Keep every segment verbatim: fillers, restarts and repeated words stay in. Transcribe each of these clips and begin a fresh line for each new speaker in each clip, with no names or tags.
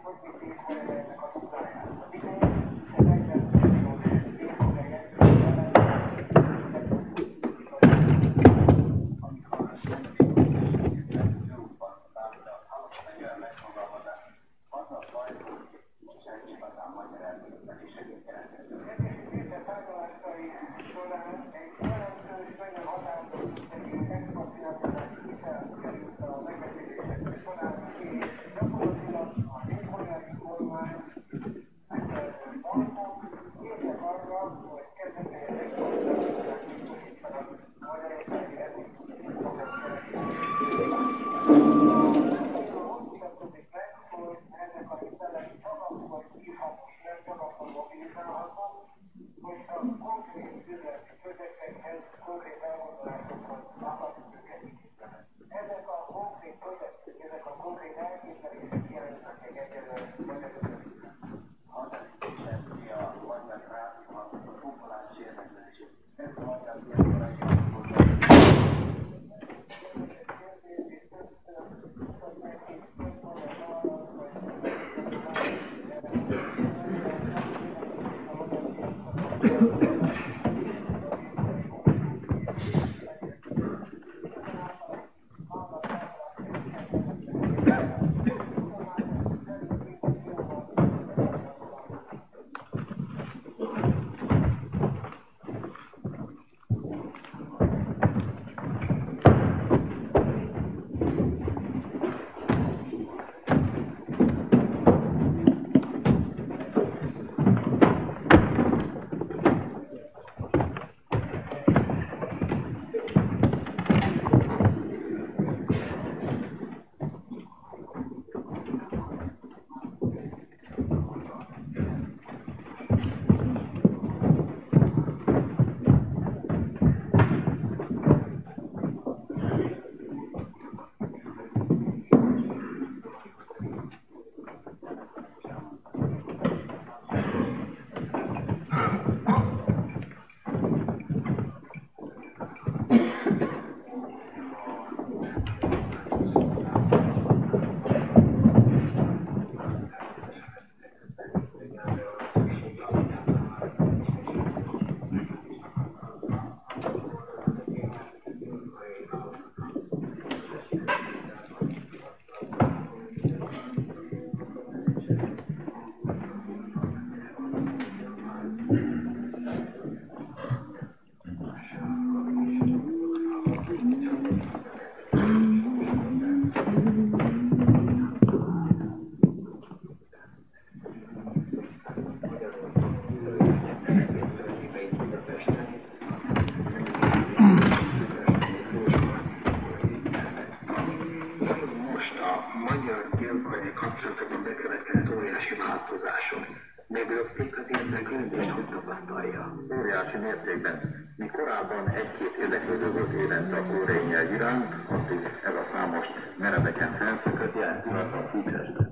Óriási mértékben. Mi korábban egy-két érdeklődő volt évente a koreai nyelv iránt, addig ez a szám most meredeken felszökött, jelen pillanatban Bukarestben.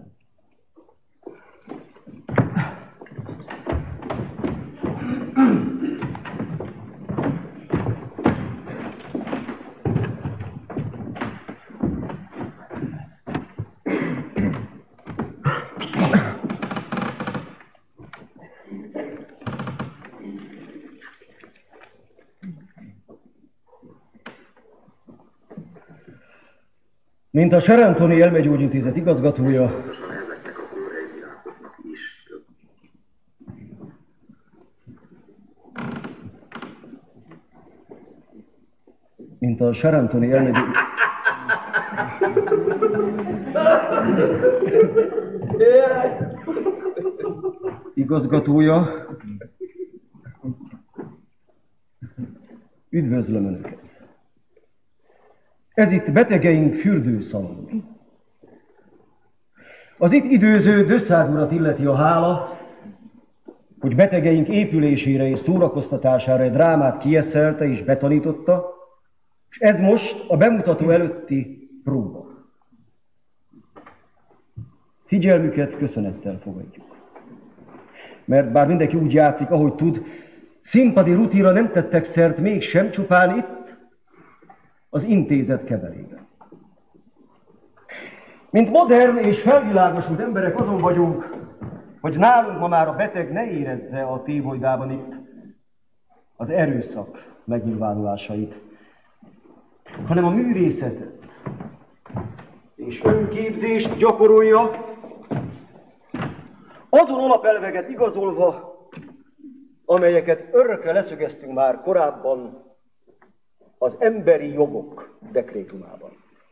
Mint a Serentoni Elmegyógyintézet igazgatója, mint a Serentoni Elmegyógyintézet igazgatója, üdvözlöm Önöket! Ez itt betegeink fürdőszalon. Az itt időző Dösszád urat illeti a hála, hogy betegeink épülésére és szórakoztatására egy drámát kieszelte és betanította, és ez most a bemutató előtti próba. Figyelmüket köszönettel fogadjuk. Mert bár mindenki úgy játszik, ahogy tud, színpadi rutinra nem tettek szert mégsem, csupán itt, az intézet keverében. Mint modern és felvilágosult emberek azon vagyunk, hogy nálunk ma már a beteg ne érezze a tévolydában itt az erőszak megnyilvánulásait, hanem a művészetet és önképzést gyakorolja, azon alapelveket igazolva, amelyeket örökre leszögeztünk már korábban az emberi jogok dekrétumában.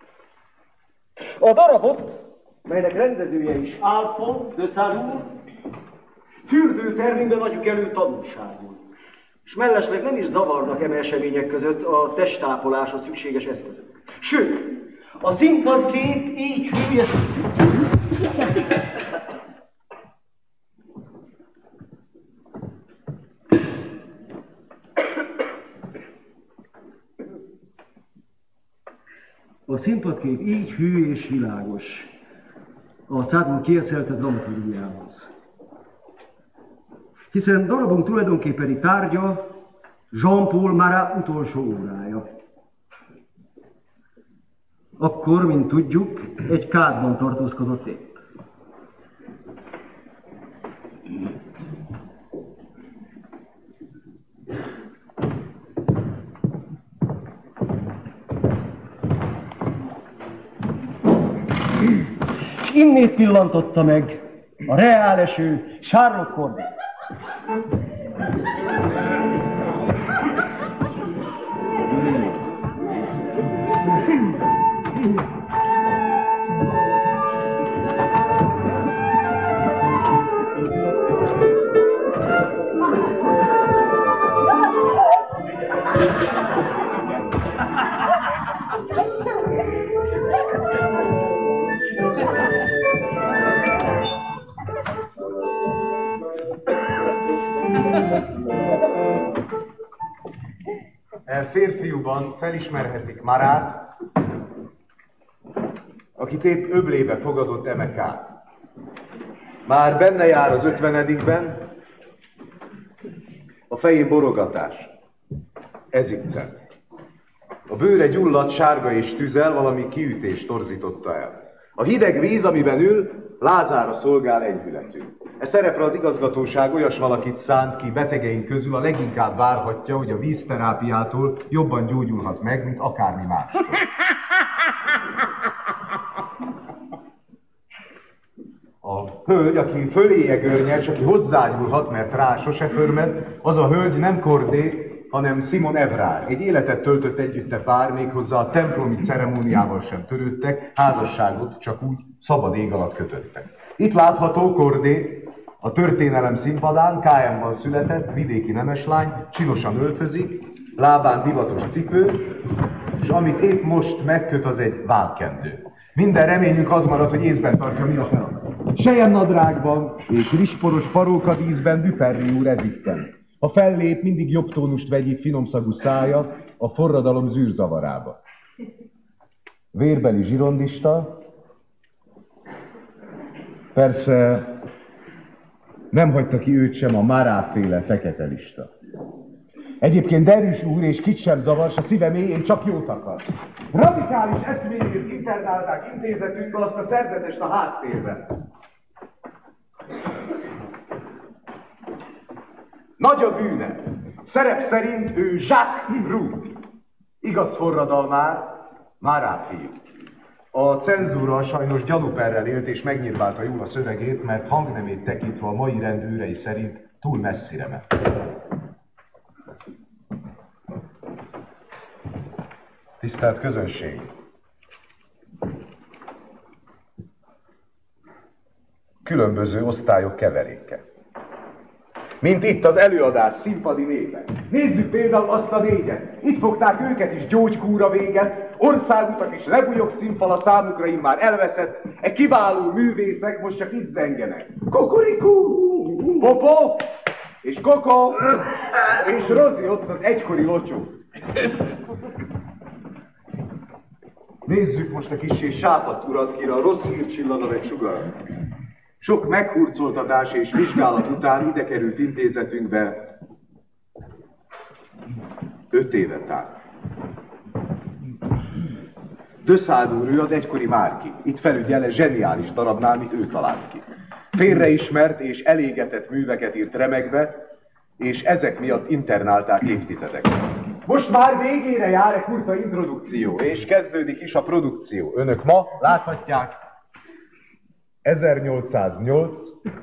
A darabot, melynek rendezője is Alphonse de Sadour, fürdőtermünkben adjuk elő tanulságul, és mellesleg nem is zavarnak eme események között a testápolásra szükséges eszközök. Sőt, a színpadkép így hülye... A színpadkép így hű és világos a Sadour kieszelte dramaturgiához. Hiszen darabunk tulajdonképpeni tárgya Jean-Paul Marat utolsó órája. Akkor, mint tudjuk, egy kádban tartózkodott épp. Innét pillantotta meg a reáleső Charlotte Corday.
Férfiúban felismerhetik Marát, akit épp öblébe fogadott eme K. Már benne jár az ötvenedikben, a fején borogatás, ezütten. A bőre gyulladt, sárga és tüzel, valami kiütés torzította el. A hideg víz, amiben ül, lázára szolgál enyhületünk. E szerepre az igazgatóság olyas valakit szánt ki betegeink közül, a leginkább várhatja, hogy a vízterápiától jobban gyógyulhat meg, mint akármi más. A hölgy, aki föléje görnyes, aki hozzányúlhat, mert rá sose förmed, az a hölgy nem Corday, hanem Simon Evrard. Egy életet töltött együtte pár, méghozzá a templomi ceremóniával sem törődtek, házasságot csak úgy szabad ég alatt kötöttek. Itt látható Corday, a történelem színpadán, ká em-ban született, vidéki nemeslány, csinosan öltözik, lábán divatos cipő, és amit épp most megköt, az egy vállkendő. Minden reményünk az marad, hogy észben tartja, mi a feladat.
Selyemnadrágban és rizsporos parókadíszben Duperrey úr ezitten. Ha fellép, mindig jobb tónust vegyít finomszagú szája a forradalom zűrzavarába. Vérbeli zsirondista, persze nem hagyta ki őt sem a Marat-féle fekete lista. Egyébként derűs úr és kit sem zavar, s a szíve mélyén csak jót akar. Radikális eszményét internálták intézetünkbe, azt a szerzetest a háttérben.
Nagy a bűne. Szerep szerint ő Jacques Roux. Igaz forradalmár, Marat fiú. A cenzúra sajnos gyanúperrel élt és megnyírválta jól a szövegét, mert hangnemét tekintve a mai rend őrei szerint túl messzire ment. Tisztelt közönség! Különböző osztályok keveréke. Mint itt az előadás színpadi népek. Nézzük például azt a négyet. Itt fogták őket is gyógykúra véget, országutak és lebújok színfala számukra immár elveszett, e kiváló művészek most csak itt zengenek. Kokorikú, Popó, és Koko, és Rozi ott az egykori locsó. Nézzük most a kissé sápadt urat, kire a rossz hír csillan egy sugarat. Sok meghurcoltatás és vizsgálat után ide került intézetünkbe öt évet át. De Sade úr, ő az egykori Márki. Itt felügyel egy zseniális darabnál, amit ő talált ki. Félreismert és elégetett műveket írt remegve, és ezek miatt internálták évtizedekre. Most már végére jár egy kurta introdukció, és kezdődik is a produkció. Önök ma láthatják ezernyolcszáznyolc.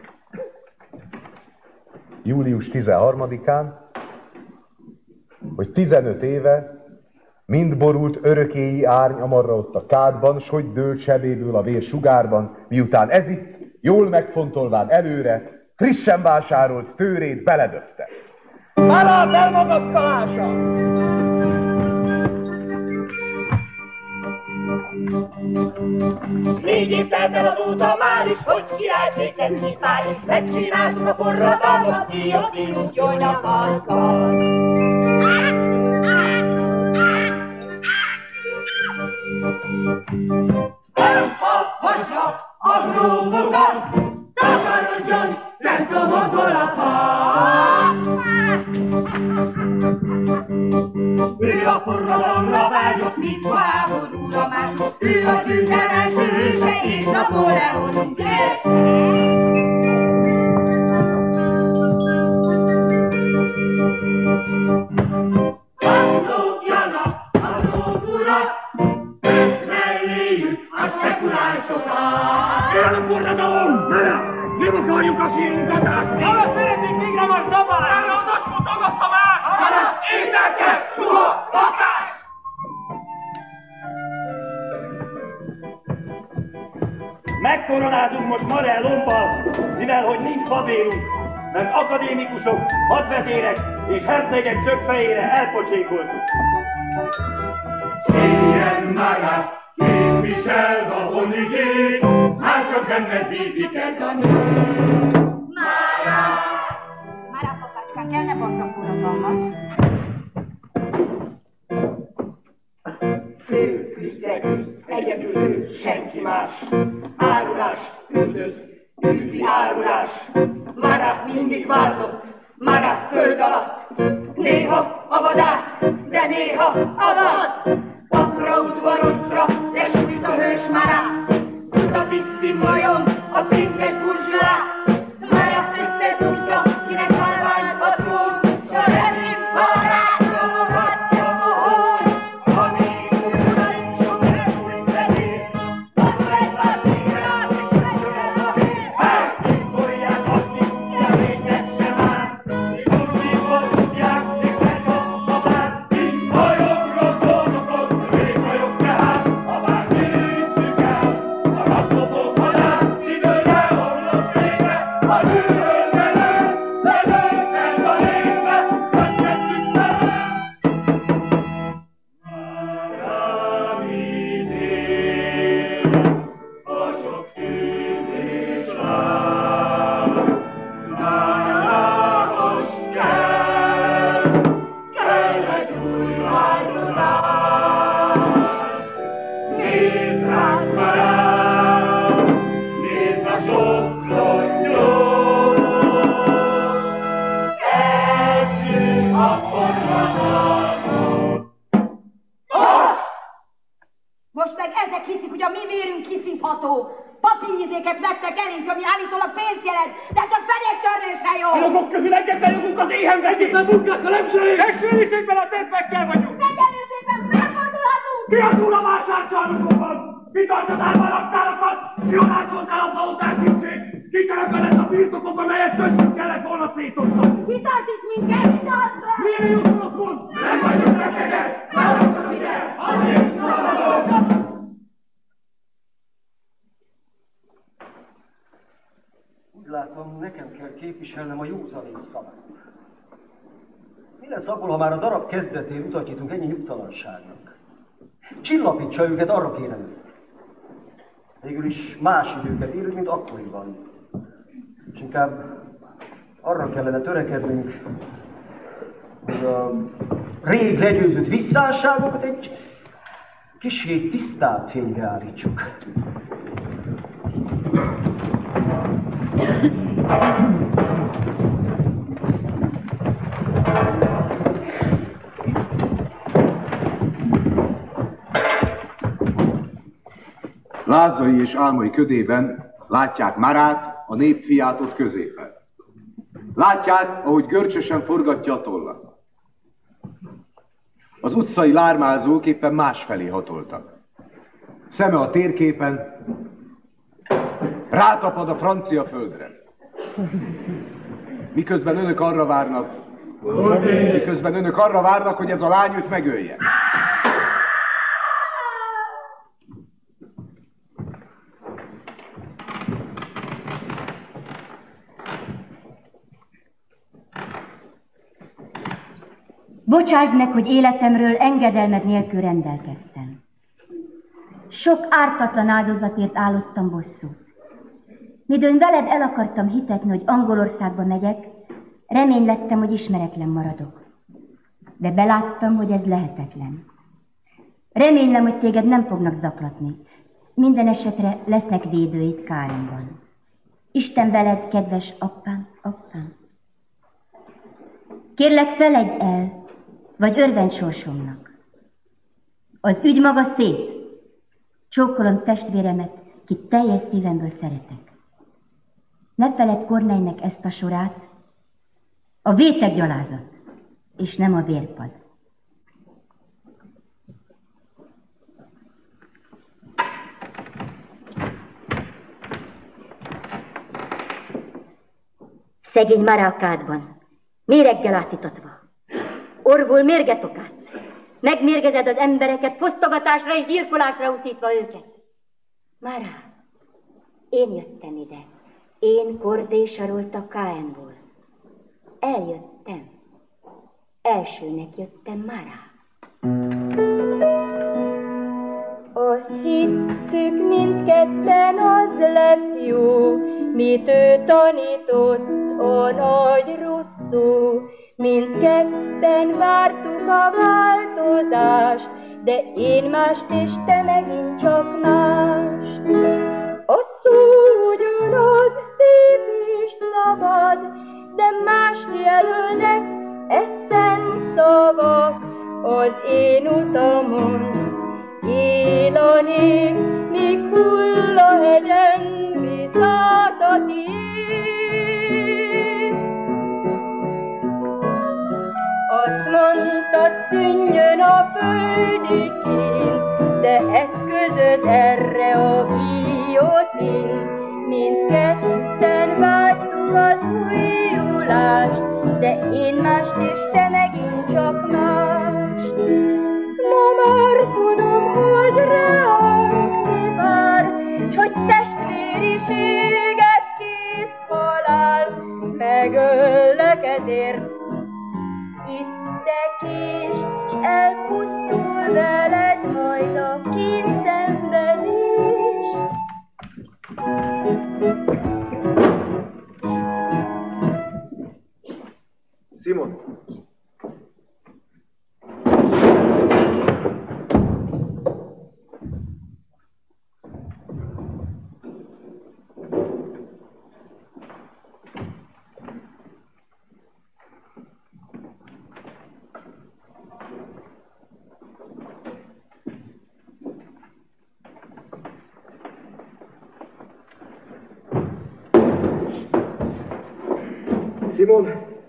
július tizenharmadikán, hogy tizenöt éve mind borult örökéi árny amarra ott a kádban, s hogy dőlt sebéből a vér sugárban, miután ez itt, jól megfontolván előre, frissen vásárolt főrét beledöfte. Marad elmagasztalása!
Négy év telt el azóta már is, hogy kiállt végzették már is, megcsináltuk a forradalmat, guillotínunk jól nyakasztal. Elfahassa a grófokat, takarodjon templomokból a pap! Ő a forradalomra vágyott, mint a háborúra már, ő a győzelem első hőse és Napóleonunk lesz. Gondoljanak a lóburat, őt melléjük a spekulánsokat. Jön a forradalom! Nem akarjuk a sírunkat átni! Arra szeretnénk végre most szabálni! Erre az acskot agaszta már! Hanem ételke, ruha, lakás! Megkoronázunk most Marel lompal, mivel hogy nincs babérunk, mert akadémikusok, hadvezérek és hercegek csöppfejére elpocsékoltuk. Ilyen Mara képviseld a honigét, már csak benned bízik ez a nő. Mara!
Mara, papácskán, kell ne basszak forradalmat.
Ő küzdegűz, egyedül ő, senki más. Árulás, üldöz, űzi árulás. Mara mindig váltott, Mara föld alatt. Néha a vadász, de néha a vad. Papra udvarocra, lesújt a hős Mara. Tud a tiszti majom, a princesz burzsua. Mara összezúzza, kinek halvány a trón, s a rezsim barátja rohadja mohol. Ha még újra nincs sok repült vezér, akkor egy vászékra, meglegyen a vér. Elkimbolják azt is, de végnek sem áll, s kurvívval tudják, és megkap a bár. Mint majomra szólnokot, végmajom tehát, ha bár nézzük el, a rablopok halál, időre omlott végre, a lőről belőle, lelőttek a lépbe, könyvettük belőle. Márami dél, a sok tűz és láb, Márához kell, kell egy új változás. Nézd ránk Márám, nézd a sok rongyos, kezdjük a forradalmat.
Most meg ezek hiszik, hogy a mi vérünk kiszívható. Papírizéket vettek elénk, ami állítólag pénzt jelent, de csak fenéktörlésre jó!
Jogok közül egyetlen jogunk az éhen vegyétlen munkákra nem serég! Megfőzésekben a tettmekkel vagyunk!
Megelőzésben felfordulhatunk!
Kiadul a vásárcsarnokokban! Ki tart az árványraktárakat? Ki odácsoltál a palotán kincsét? Ki körökölett a birtokok, amelyet köztünk kellett volna szétosztani?
Ki tart itt minket? Ki tart be?
Milyen jutunk mond? Nem vagyunk betegek! Választok ide! Azért szabadon!
Úgy látom, nekem kell képviselnem a józanész szavát. Mi lesz abból, ha már a darab kezdetén utasítunk ennyi nyugtalanságnak? Csillapítsa őket, arra kérem. Végül is más időket élünk, mint akkoriban. És inkább arra kellene törekednünk, hogy a rég legyőzött visszásságokat egy kissé tisztább fényre állítsuk.
Lázai és álmai ködében látják Marát, a népfiát ott középen. Látják, ahogy görcsösen forgatja a tollat. Az utcai lármázók éppen másfelé hatoltak. Szeme a térképen, rátapad a francia földre. Miközben önök arra várnak, miközben önök arra várnak, hogy ez a lány őt megölje.
Bocsásd meg, hogy életemről engedelmed nélkül rendelkeztem. Sok ártatlan áldozatért állottam bosszút. Midőn veled el akartam hitetni, hogy Angolországba megyek, reménylettem, hogy ismeretlen maradok. De beláttam, hogy ez lehetetlen. Remélem, hogy téged nem fognak zaklatni. Minden esetre lesznek védőid Kárenban. Isten veled, kedves apám, apám. Kérlek, feledj el, vagy örvendj sorsomnak. Az ügy maga szép. Csókolom testvéremet, kit teljes szívemből szeretek. Ne feledd Kornelynek ezt a sorát, a vétek gyalázat, és nem a vérpad. Szegény Mara a kádban, méreggel átítatva. Orvul mérget okátsz. Megmérgezed az embereket, fosztogatásra és gyilkolásra uszítva őket. Mara, én jöttem ide. Én Kordé Sarolta Káenból. Eljöttem. Elsőnek jöttem Mara. Azt hittük mindketten, az lesz jó, mit ő tanított a nagy rosszul. Mindketten vártuk a változást, de én mást és te megint csak mást. A szó ugyanaz, szép és szabad, de mást jelölnek, ez szent szavak az én utamon. Él a nép, míg hull a hegyen, bizát a tiéd. Azt mondtad, szűnjön a földi kín, de eszközöd erre a guillotine. Mindketten vágytuk az újulást, de én mást és te megint csak mást. Ma már tudom, hogy reánk mi vár, s hogy testvériséget kész halál. Megöllek ezért, itt te kés, s elpusztul veled majd a kínszenvedés.
Simon!
Simon,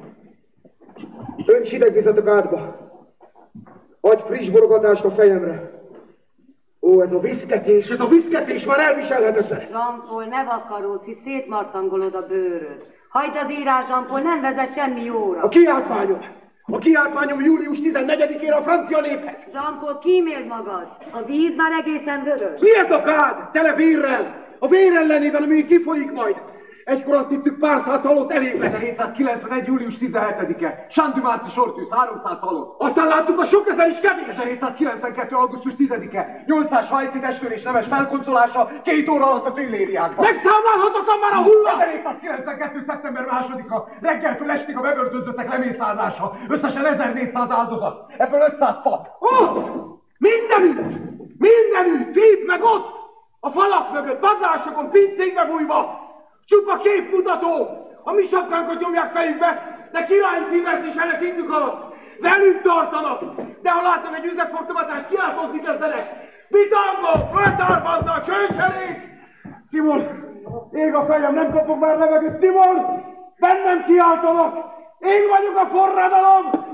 önts hidegvizet a kádba. Adj friss borogatást a fejemre. Ó, ez a viszketés, ez a viszketés már elviselhetetlen.
Jean-Paul, ne vakaródsz, itt szétmartangolod a bőröd. Hagyd az írás, Jean-Paul, nem vezet semmi jóra.
A kiáltványom! A kiáltványom július tizennegyedikére a francia néphez.
Jean-Paul, kíméld magad. A víz már egészen vörös.
Mi ez a kád? Tele vérrel! A vér ellenében, ami kifolyik majd. Egykor azt hittük, pár száz halott elég lesz.
ezerhétszázkilencvenegy. július tizenhetedike. Sandumárci sortűz, háromszáz halott.
Aztán láttuk, a sok ezer is kevés.
ezerhétszázkilencvenkettő. augusztus tizedike. nyolcszáz svájci testőrés neves felkoncolása két óra alatt a Tüllériákban.
Megszámlálhatatlan már a hulla!
ezerhétszázkilencvenkettő. szeptember másodika. Reggeltől estig a bebörtönzöttek lemészárlása. Összesen ezernégyszáz áldozat. Ebből ötszáz pap.
Ott! Mindenütt! Mindenütt! Itt meg ott! A falak mögött, padlásokon, pincékbe bújva! Csupa képmutató! A mi sapkánkat nyomják fejükbe, de királyfivert is ennek induk alatt. Velünk tartanak, de ha látom egy üzletfortogatást, kiáltozni kezdenek. Pitangó, föltárfazza a csőcserét! Simon, ég a fejem, nem kapok már levegőt! Simon, bennem kiáltanak! Én vagyok a forradalom!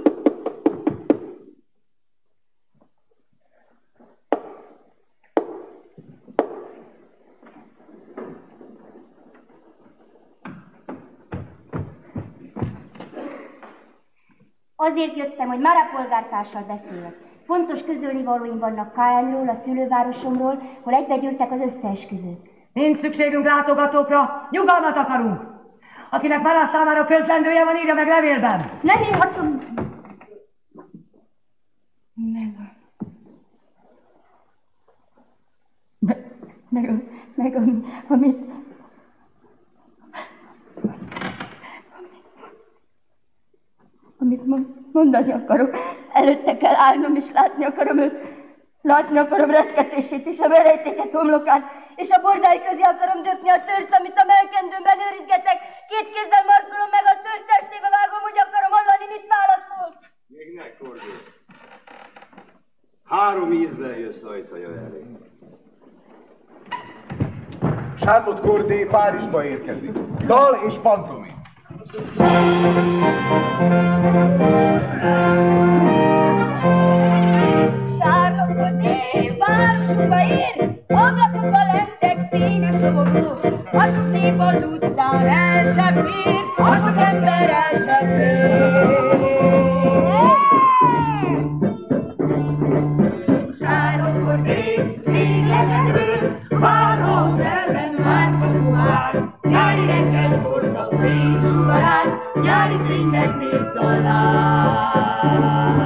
Azért jöttem, hogy Mara polgártársal beszélek. Fontos közölnivalóim vannak Káenról, a szülővárosomról, hol egybegyűltek az összeesküvők.
Nincs szükségünk látogatókra, nyugalmat akarunk. Akinek Mara számára közlendője van, írja meg levélben.
Nem írhatom. Meg... Meg, meg, meg amit... Amit mondani akarok, előtte kell állnom, és látni akarom őt. Látni akarom reszketését és a verejtéket homlokát, és a bordái közé akarom dökni a tört, amit a melkendőmben őrizgetek. Két kézzel markolom meg a tört, testébe vágom, hogy akarom hallani, mit válaszol.
Még ne, Kordé. Három ízzel jössz ajtaja elé.
Charlotte Kordé Párizsba érkezik. Dal és pantomim.
Charlotte Kordé városunkba ér, ablakokba lettek színes robogók, a sok nép az utcán el sem fér, a sok ember el sem fér. Charlotte Kordé véglesedő, város ellen várható már, nyári reggel szórnak fénysugarát, nyári fénynek népdalát.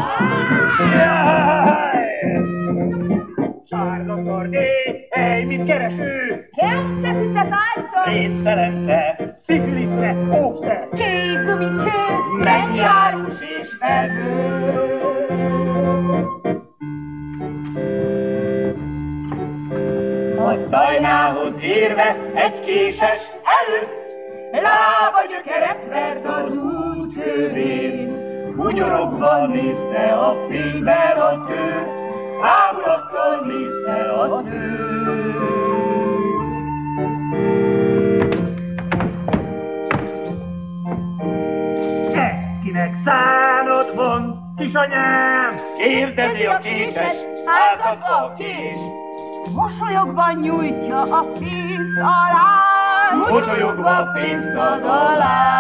Charlotte Kordé, hely, mit keres ő?
Kence füsze tárca,
Észszelence, szifiliszne, ószer,
kék gumicső, mennyi árus és felbő.
A szajnához érve egy késes előtt, lába gyökeret vert az út körén, hunyorogva nézte a fényben a tőt, ámulakkal nézte a tőt. Ezt kinek szánod, mond, kisanyám? Kérdezi a késes, átadva a kés.
Mosolyogva nyújtja a pénzt alá,
Mosolyogva a pénzt ad alá.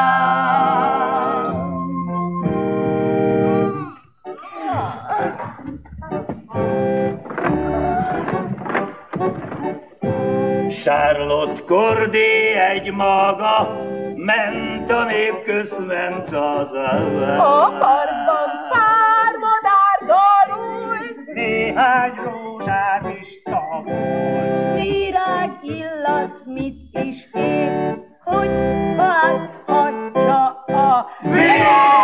Charlotte Kordé egy maga, ment a nép közt, ment az alá.
a harcban pár madár darul,
Néhány rózsát is szagol,
virág illat mit is fél, hogy átadja a vér.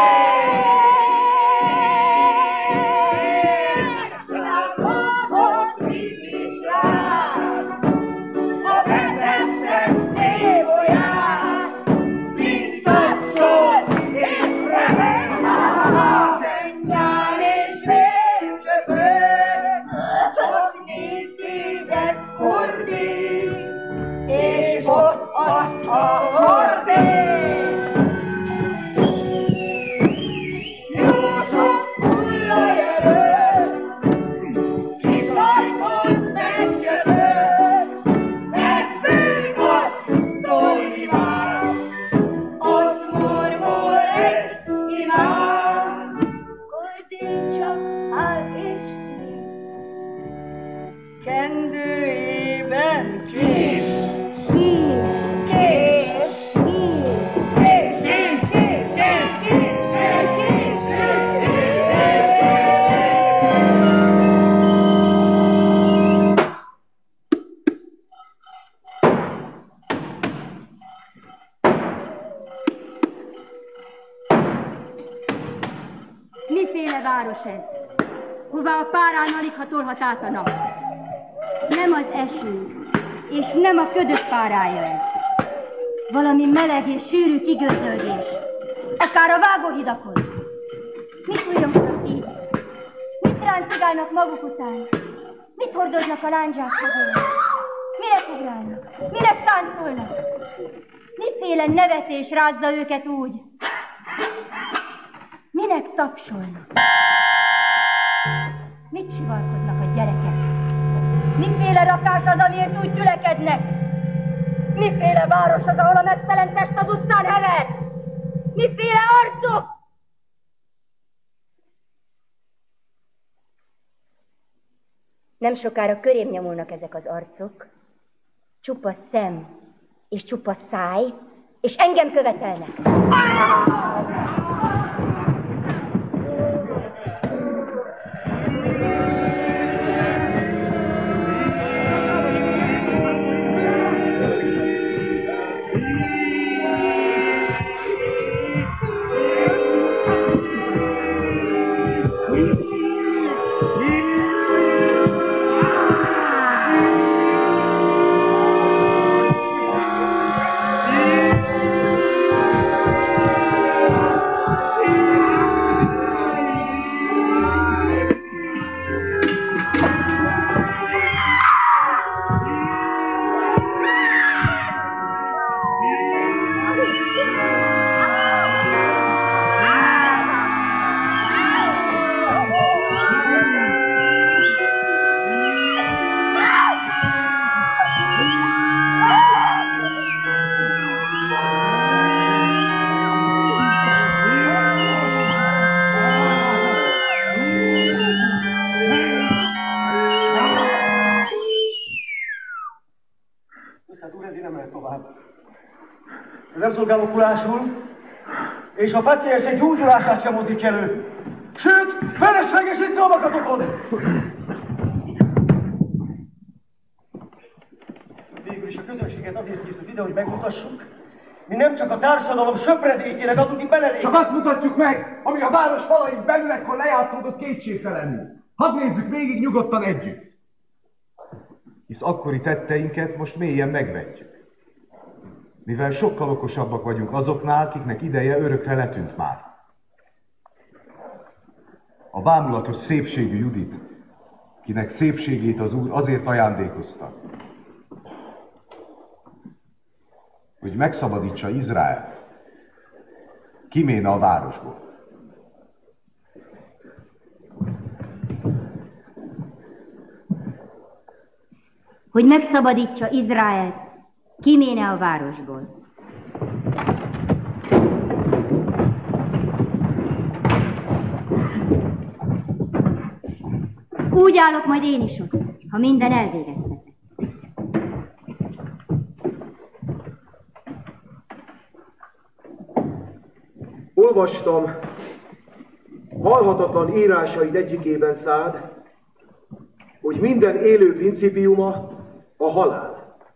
Lábot mit is rád, a vezettek tévolyát, mint tapsol és rezeg, mennyár és vércsöpör, csak négy szívet Kordé, és ott az a Kordé. Jó sok hullajelöl, kis ajtót megjötött, megbőjük azt szólni már, ott mormol egy imám. Kordé csak áll és kendőjében kés. Kés, kés, kés, kés, kés, kés, kés, kés,
Miféle város ez? Hová a párán alig ha tolhat át a nap? Nem az eső, és nem a ködök párája ez. Valami meleg és sűrű kigőzöldés. Akár a vágóhidakon. Mit újjongnak így? Mit ráncigálnak maguk után? Mit hordoznak a lándzsák mögött? Minek ugrálnak? Minek táncolnak? Miféle nevetés rázza őket úgy? Minek tapsolnak? Mit sivalkodnak a gyerekek? Miféle rakás az, amiért úgy tülekednek? Miféle város az, ahol a megfelent test az utcán hever? Miféle arcok? Nem sokára körém nyomulnak ezek az arcok. Csupa szem és csupa száj, és engem követelnek.
Nem szolgálok kulásul, és a paciensek gyógyulását sem mozdítja elő. Sőt, felesleges izgalmakat okod! Végül is a közönséget azért hívtuk ide, hogy megmutassuk, mi nem csak a társadalom söpredékének adunk ki benedéket.
Csak azt mutatjuk meg, ami a város falain belül ekkor lejátszódott kétségtelenül. Hadd nézzük végig nyugodtan együtt.
Hisz akkori tetteinket most mélyen megvetjük. Mivel sokkal okosabbak vagyunk azoknál, kiknek ideje örökre letűnt már. A bámulatos szépségű Judit, kinek szépségét az Úr azért ajándékozta, hogy megszabadítsa Izraelt, kiméne a városból.
Hogy megszabadítsa Izraelt, kiméne a városból. Úgy állok majd én is ott, ha minden elvégeztetek.
Olvastam halhatatlan írásaid egyikében, Szád, hogy minden élő principiuma a halál.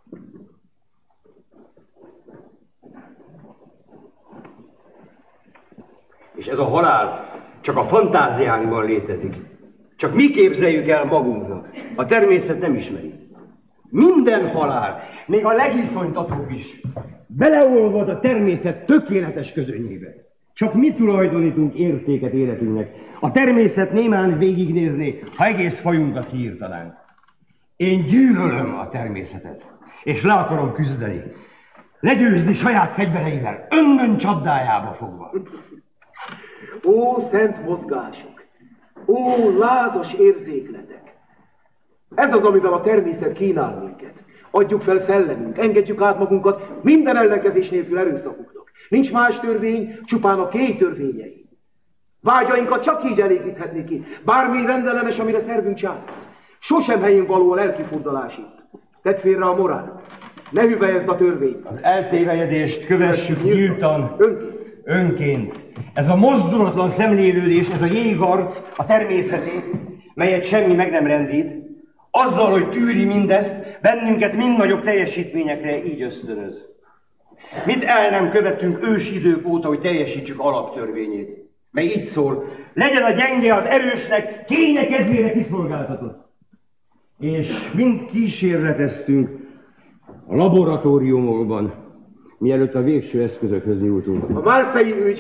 És ez a halál csak a fantáziánkban létezik. Csak mi képzeljük el magunknak. A természet nem ismeri. Minden halál, még a legiszonytatóbb is, beleolvad a természet tökéletes közönyébe. Csak mi tulajdonítunk értéket életünknek. A természet némán végignézné, ha egész fajunkat kiírtanánk. Én gyűlölöm a természetet, és le akarom küzdeni. Legyőzni saját fegyvereivel, önnön csapdájába fogva.
Ó, szent mozgások! Ó, lázas érzékletek! Ez az, amivel a természet kínál minket. Adjuk fel szellemünk, engedjük át magunkat minden ellenkezés nélkül erőszakuknak. Nincs más törvény, csupán a kéj törvényei. Vágyainkat csak így elégíthetni ki, bármi rendellenes, amire szervünk csárt. Sosem helyén való a lelkifurdalás itt. Tedd félre a morál. Ne hüvelyezd a törvényt.
Az eltévejedést kövessük nyíltan, önként. önként. Ez a mozdulatlan szemlélődés, ez a jégarc a természetét, melyet semmi meg nem rendít, azzal, hogy tűri mindezt, bennünket mind nagyobb teljesítményekre így ösztönöz. Mit el nem követünk ősidők óta, hogy teljesítsük alaptörvényét, mely így szól, legyen a gyenge az erősnek, kénye kedvére kiszolgáltatott. És mind kísérleteztünk a laboratóriumokban, mielőtt a végső eszközökhöz nyúltunk.
A Marseille ügy,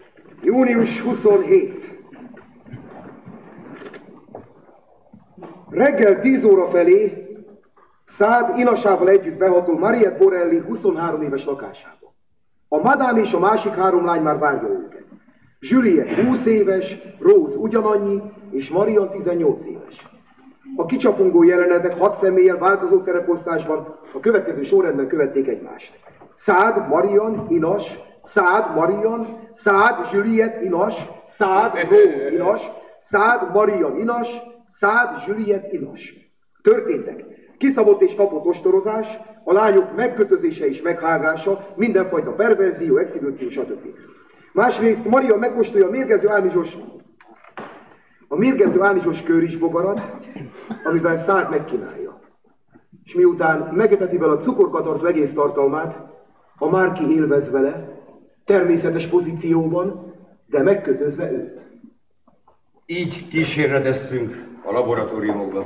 június huszonhét.
Reggel tíz óra felé Szád inasával együtt behatol Mariette Borelli huszonhárom éves lakásába. A madám és a másik három lány már várja őket. Juliette húsz éves, Rose ugyanannyi, és Marion tizennyolc éves. A kicsapongó jelenetek hat személlyel változó szereposztásban a következő sorrendben követték egymást. Szád, Marion, Inas, Szád, Marion, Szád, Juliette, Inas, Szád, Rose, Inas, Szád, Marion, Inas, Szád, Juliette, Inas. Történtek kiszabott és kapott ostorozás, a lányok megkötözése és meghágása, mindenfajta perverzió, exhibíció, stb. Másrészt Marion megkóstolja a mérgező álmizsos, a mérgező álmizsos körisbogarat, amivel Szád megkínálja. És miután megeteti vele a cukorkatartó egész tartalmát, a Márki élvez vele, természetes pozícióban, de megkötözve őt.
Így kísérleteztünk a laboratóriumokban.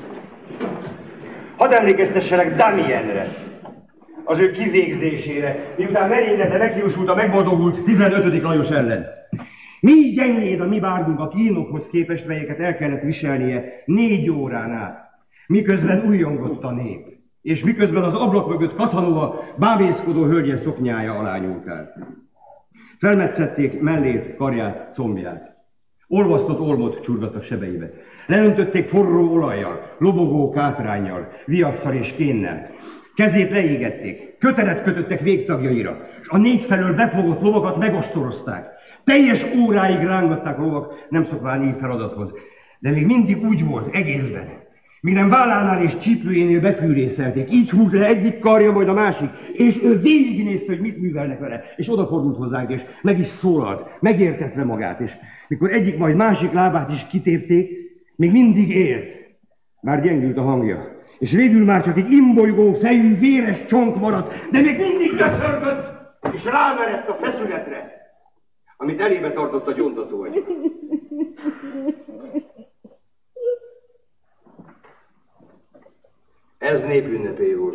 Hadd emlékeztessenek Damienre, az ő kivégzésére, miután merénylete meghiúsult a megboldogult tizenötödik Lajos ellen. Mi gyengéd a mi bárgunk a kínokhoz képest, melyeket el kellett viselnie négy órán át, miközben újjongott a nép, és miközben az ablak mögött Casanova bámészkodó hölgye szoknyája alá nyúlkált. Felmetszették mellét, karját, combját. Olvasztott olmot csurgattak sebeibe. Leöntötték forró olajjal, lobogó kátránnyal, viasszal és kénnel. Kezét leégették, kötelet kötöttek végtagjaira, és a négy felől befogott lovakat megostorozták. Teljes óráig rángatták a lovak, nem szokván így feladathoz. De még mindig úgy volt, egészben. Míg nem vállánál és csípőjénél befűrészelték. Így húzta le egyik karja, majd a másik. És ő végignézte, hogy mit művelnek vele. És odafordult hozzánk, és meg is szólalt, megértette magát. És mikor egyik, majd másik lábát is kitépték, még mindig élt. Már gyengült a hangja. És végül már csak egy imbolygó fejű, véres csonk maradt, de még mindig köszörgött, és rámerett a feszületre, amit elébe tartott a gyóntató agy. Ez népünnepé volt.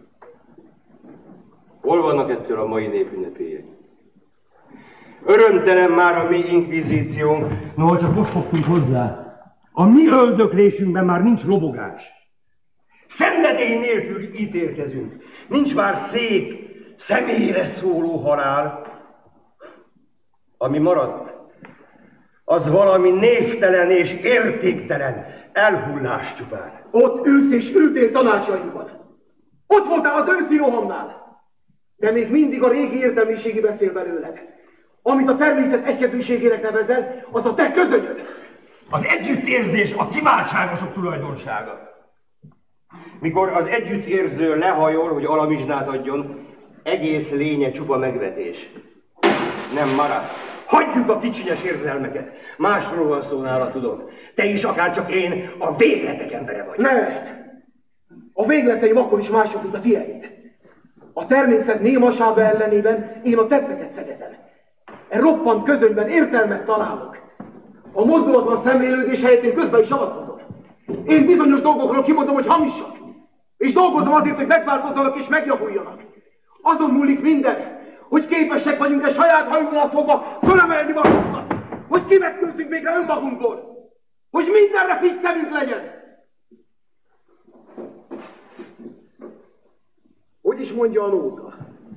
Hol vannak ettől a mai népünnepélyek? Örömtelen már a mi inkvizíciónk, noha csak most fogtunk hozzá. A mi öldöklésünkben már nincs lobogás. Szenvedély nélkül ítélkezünk. Nincs már szép, személyre szóló halál. Ami maradt, az valami névtelen és értéktelen elhullás csupán.
Ott ülsz és ültél tanácsainkban. Ott voltál az őszi rohamnál. De még mindig a régi értelmiségi beszél belőled. Amit a természet egykedvűségének nevezel, az a te közönyöd.
Az együttérzés a kiváltságosok tulajdonsága. Mikor az együttérző lehajol, hogy alamizsnát adjon, egész lénye csupa megvetés. Nem marad. Hagyjuk a kicsinyes érzelmeket. Másról van szó nála, tudod. Te is, akárcsak én, a végletek embere vagy.
Ne! A végleteim akkor is mások, mint a tiéd. A természet némasága ellenében én a tetteket szegezem. E roppant közönyben értelmet találok. A mozdulatlan szemlélődés helyett én közben is avatkozom. Én bizonyos dolgokról kimondom, hogy hamisak. És dolgozom azért, hogy megváltozzanak és megjavuljanak. Azon múlik minden, hogy képesek vagyunk-e saját hajunknál fogva fölemelni magunkat. Hogy kivetkőzzünk végre önmagunkból. Hogy mindenre friss szemünk legyen. Hogy is mondja a nóta?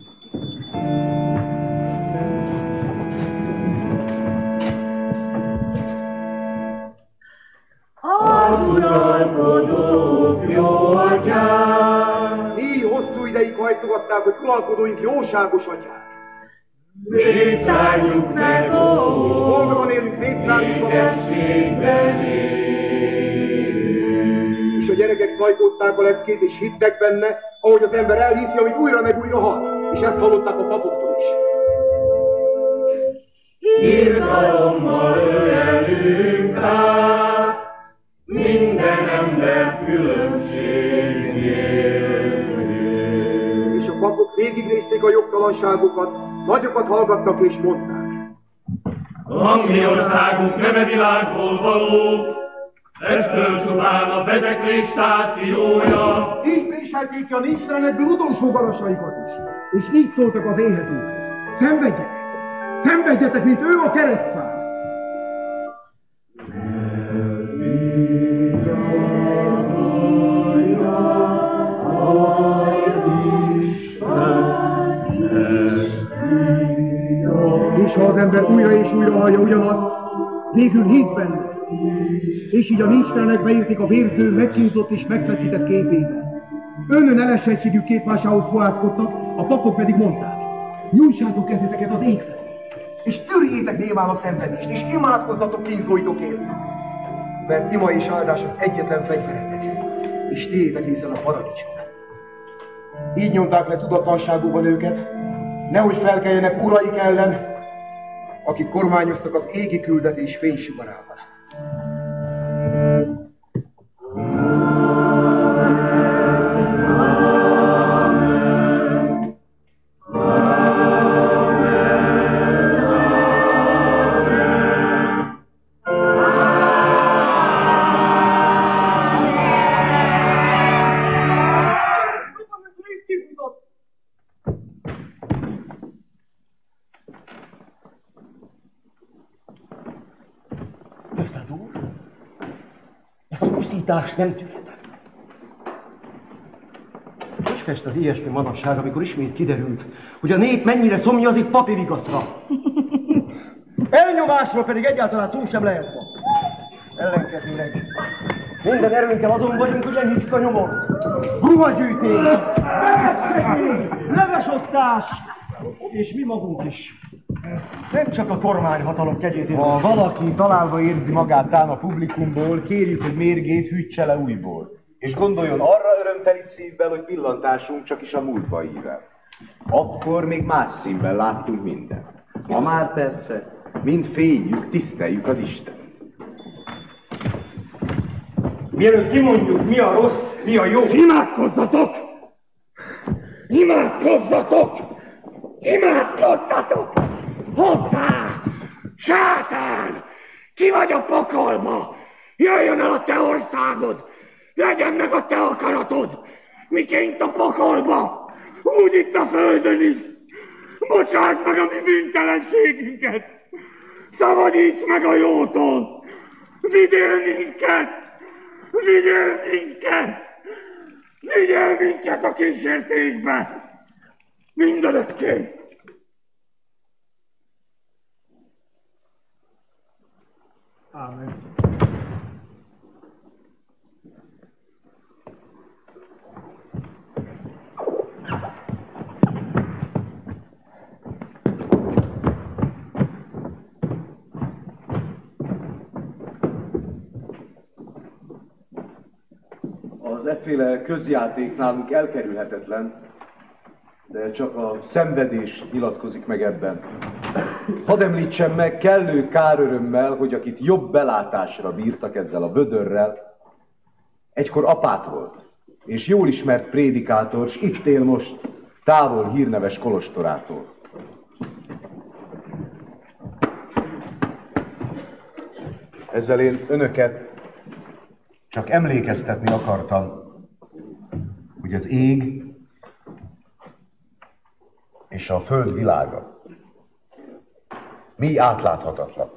Az uralkodók jó atyák,
így hosszú ideig hajtogatták, hogy uralkodóink jóságos atyák.
Védszálljuk meg, ó,
boldogan élünk
védségben
és a gyerekek szajkózták a leckét, és hittek benne, ahogy az ember elhiszi, amit újra meg újra hall. És ezt hallották a papoktól is.
Irgalommal ölelünk át, minden ember különbség nélkül.
És a papok végignézték a jogtalanságokat, nagyokat hallgattak és mondták.
A mi országunk nem e világból való, ettől csupán a vezeklés stációja.
Így préselték ki a nincstelenekből utolsó galasaikat is. És így szóltak az éhezőkhöz. Szenvedjetek! Szenvedjetek, mint ő a keresztfán! hallja ugyanazt, végül hisz benne. És így a nincstenek beérték a vérző, megkínzott és megfeszített képét. Önön elesegységű képmásához fohászkodtak, a papok pedig mondták, nyújtsátok kezeteket az ég felé, és törjétek némán a szenvedést, és imádkozzatok kínzóitokért. Mert ima és áldások egyetlen fegyveretek, és téljétek részen a paradicsom. Így nyomták le tudatlanságukban őket, nehogy felkeljenek uraik ellen, akik kormányoztak az égi küldetés fénysugarával.
Nem tűrhetem. Hogy fest az ilyesmi manapság, amikor ismét kiderült, hogy a nép mennyire szomjazik papírigazra? Elnyomásról pedig egyáltalán szó sem lehet ma. Ellenkezőleg minden erőnkkel azon vagyunk, hogy enyhítsük a nyomot. Ruhagyűjtés, levesosztás, és mi magunk is. Nem csak a kormányhatalom kegyét érzi.
Ha valaki találva érzi magát tán a publikumból, kérjük, hogy mérgét hűtse le újból. És gondoljon arra örömteli szívvel, hogy pillantásunk csak is a múltba ível. Akkor még más színben láttunk mindent. Ma már persze, mind féljük, tiszteljük az Isten.
Mielőtt kimondjuk, mi a rossz, mi a jó.
Imádkozzatok! Imádkozzatok! Imádkozzatok! Hozzá! Sátán! Ki vagy a pokolba? Jöjjön el a te országod! Legyen meg a te akaratod! Miként a pokolba, úgy itt a földön is! Bocsáss meg a mi bűntelenségünket! Szabadíts meg a jótól! Vigyél minket! Vigyél minket! Vigyél minket a kísértésbe! Mindörökké!
Ámen.
Az efféle közjáték nálunk elkerülhetetlen, de csak a szenvedés nyilatkozik meg ebben. Hadd említsem meg kellő kárörömmel, hogy akit jobb belátásra bírtak ezzel a bödörrel, egykor apát volt, és jól ismert prédikátor, s itt él most, távol hírneves kolostorától. Ezzel én önöket csak emlékeztetni akartam, hogy az ég és a föld világa mi átláthatatlan.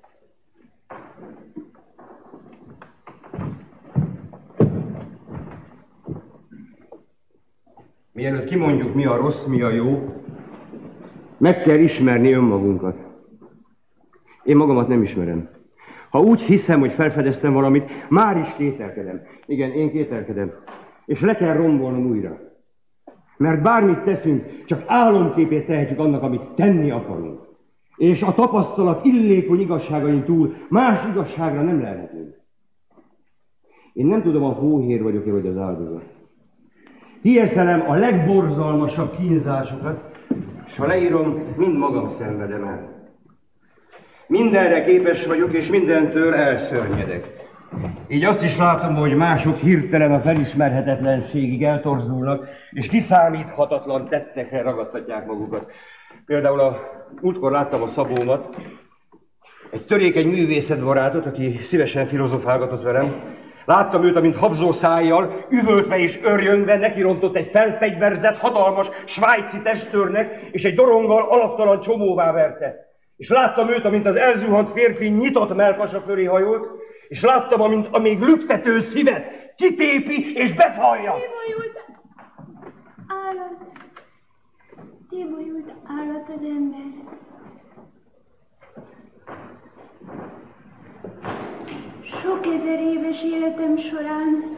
Mielőtt kimondjuk, mi a rossz, mi a jó, meg kell ismerni önmagunkat. Én magamat nem ismerem. Ha úgy hiszem, hogy felfedeztem valamit, már is kételkedem. Igen, én kételkedem. És le kell rombolnom újra. Mert bármit teszünk, csak álomképét tehetjük annak, amit tenni akarunk. És a tapasztalat illékony igazságain túl más igazságra nem lehetünk. Én nem tudom, a hóhér vagyok-e, vagy az áldozat. Hieszelem a legborzalmasabb kínzásokat, és ha leírom, mind magam szenvedem el. Mindenre képes vagyok, és mindentől elszörnyedek. Így azt is látom, hogy mások hirtelen a felismerhetetlenségig eltorzulnak, és kiszámíthatatlan tettekre ragadtatják magukat. Például a múltkor láttam a Szabómat, egy törékeny művészetbarátot, aki szívesen filozofálgatott velem. Láttam őt, amint habzó szájjal, üvöltve és örjöngve nekirontott egy felfegyverzett, hatalmas svájci testőrnek, és egy doronggal alaptalan csomóvá verte. És láttam őt, amint az elzuhant férfi nyitott mellkasa fölé hajolt, és láttam, amint a még lüktető szívet kitépi és befalja.
Kibolyult állat. Kibolyult állat az ember. Sok ezer éves életem során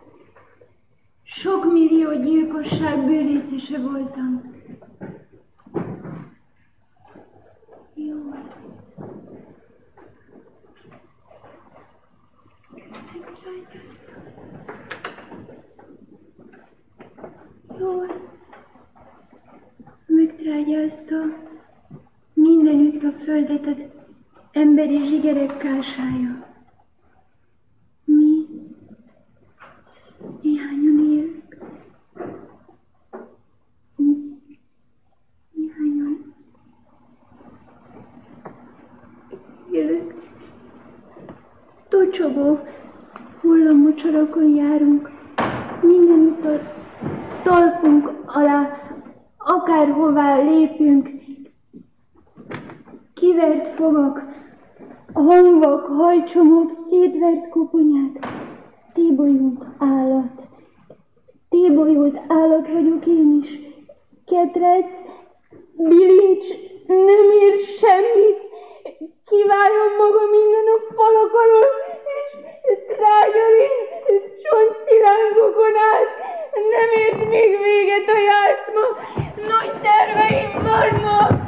sok millió gyilkosság bűnrészese voltam. Jó. Jól megtrágyázta mindenütt a földet az emberi zsigerek kásája. Mi néhányan élünk. Néhányan élünk. Tocsogó hullamocsarakon járunk. Mindenütt a talpunk alá, akárhová lépünk. Kivert fogak, hangvak, hajcsomók, szétvert koponyák. Tébolyót állat. Tébolyót állat vagyok én is. Ketrec, bilincs, nem ír semmit. Kivárom magam innen a falak alól, és trágyalin, csontsziránykokon át. Nem ért még véget a játszma. Nagy terveim vannak.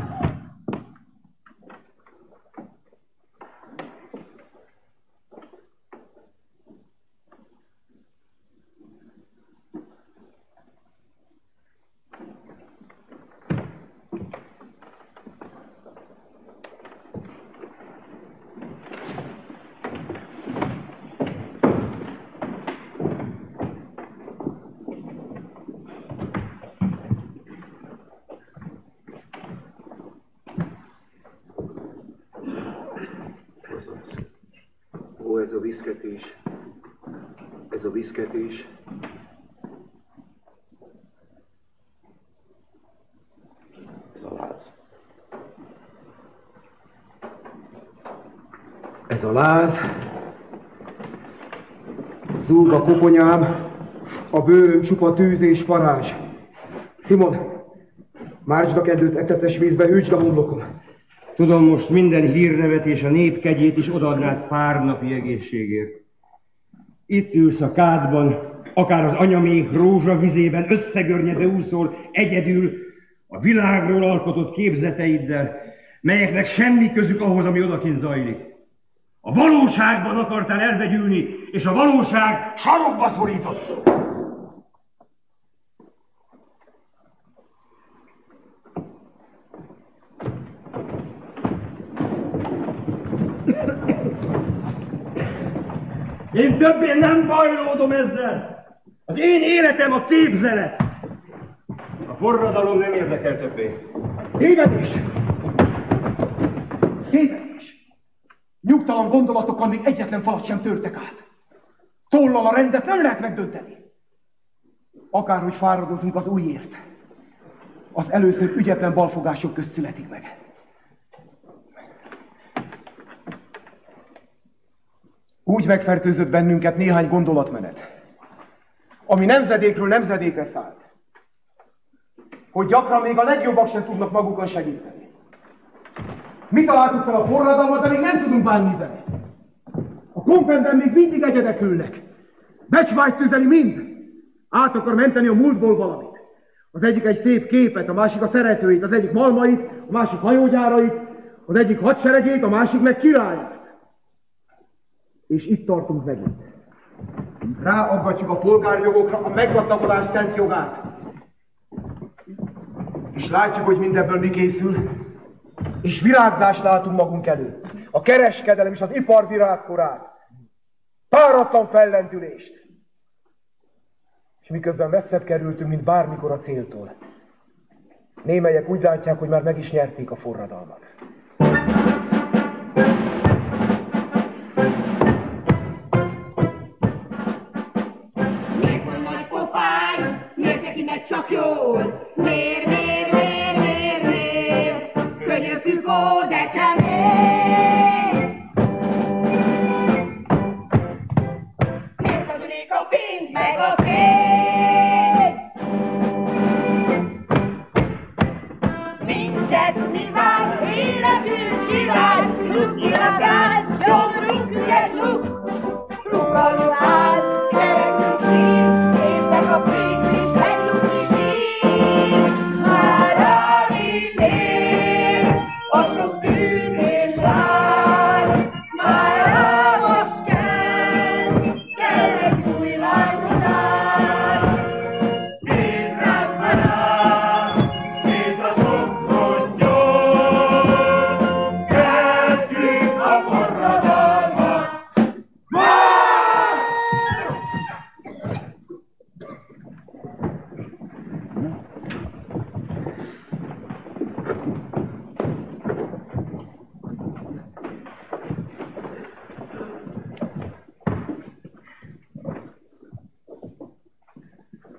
Ó, ez a viszketés, ez a viszketés. Ez a láz. Ez a láz. Zúg a koponyám, a bőröm csupa tűz és parázs. Simon, mártsd a kedőt ecetes vízbe, hűtsd a homlokom.
Tudom, most minden hírnevet és a nép kegyét is odaadnád pár napi egészségért. Itt ülsz a kádban, akár az anyamék rózsavizében összegörnyedve úszol egyedül a világról alkotott képzeteiddel, melyeknek semmi közük ahhoz, ami odakint zajlik. A valóságban akartál elvegyülni, és a valóság sarokba szorított. Én többé nem bajlódom ezzel. Az én életem a képzelet. A forradalom nem érdekel többé.
Tévedés! Tévedés! Nyugtalan gondolatokkal még egyetlen falat sem törtek át. Tollal a rendet nem lehet megdönteni. Akárhogy fáradozunk az újért, az először ügyetlen balfogások közt születik meg. Úgy megfertőzött bennünket néhány gondolatmenet, ami nemzedékről nemzedékre szállt, hogy gyakran még a legjobbak sem tudnak magukon segíteni. Mi találtuk fel a forradalmat, de még nem tudunk bánni vele. A konfentben még mindig egyedek ülnek. Becsvágyt tüzeli mind. Át akar menteni a múltból valamit. Az egyik egy szép képet, a másik a szeretőit, az egyik malmait, a másik hajógyárait, az egyik hadseregét, a másik meg királyát. És itt tartunk megint. Ráaggatjuk a polgárjogokra a meggazdagodás szent jogát. És látjuk, hogy mindebből mi készül. És virágzást látunk magunk előtt. A kereskedelem és az ipar virágkorát. Páratlan fellendülést. És miközben messzebb kerültünk, mint bármikor a céltól. Némelyek úgy látják, hogy már meg is nyerték a forradalmat.
Csak jól, mér, mér, mér, mér, mér, könyökük ó, de kemér. Miért adunék a pénz, meg a pénz? Minket mi vár, illet?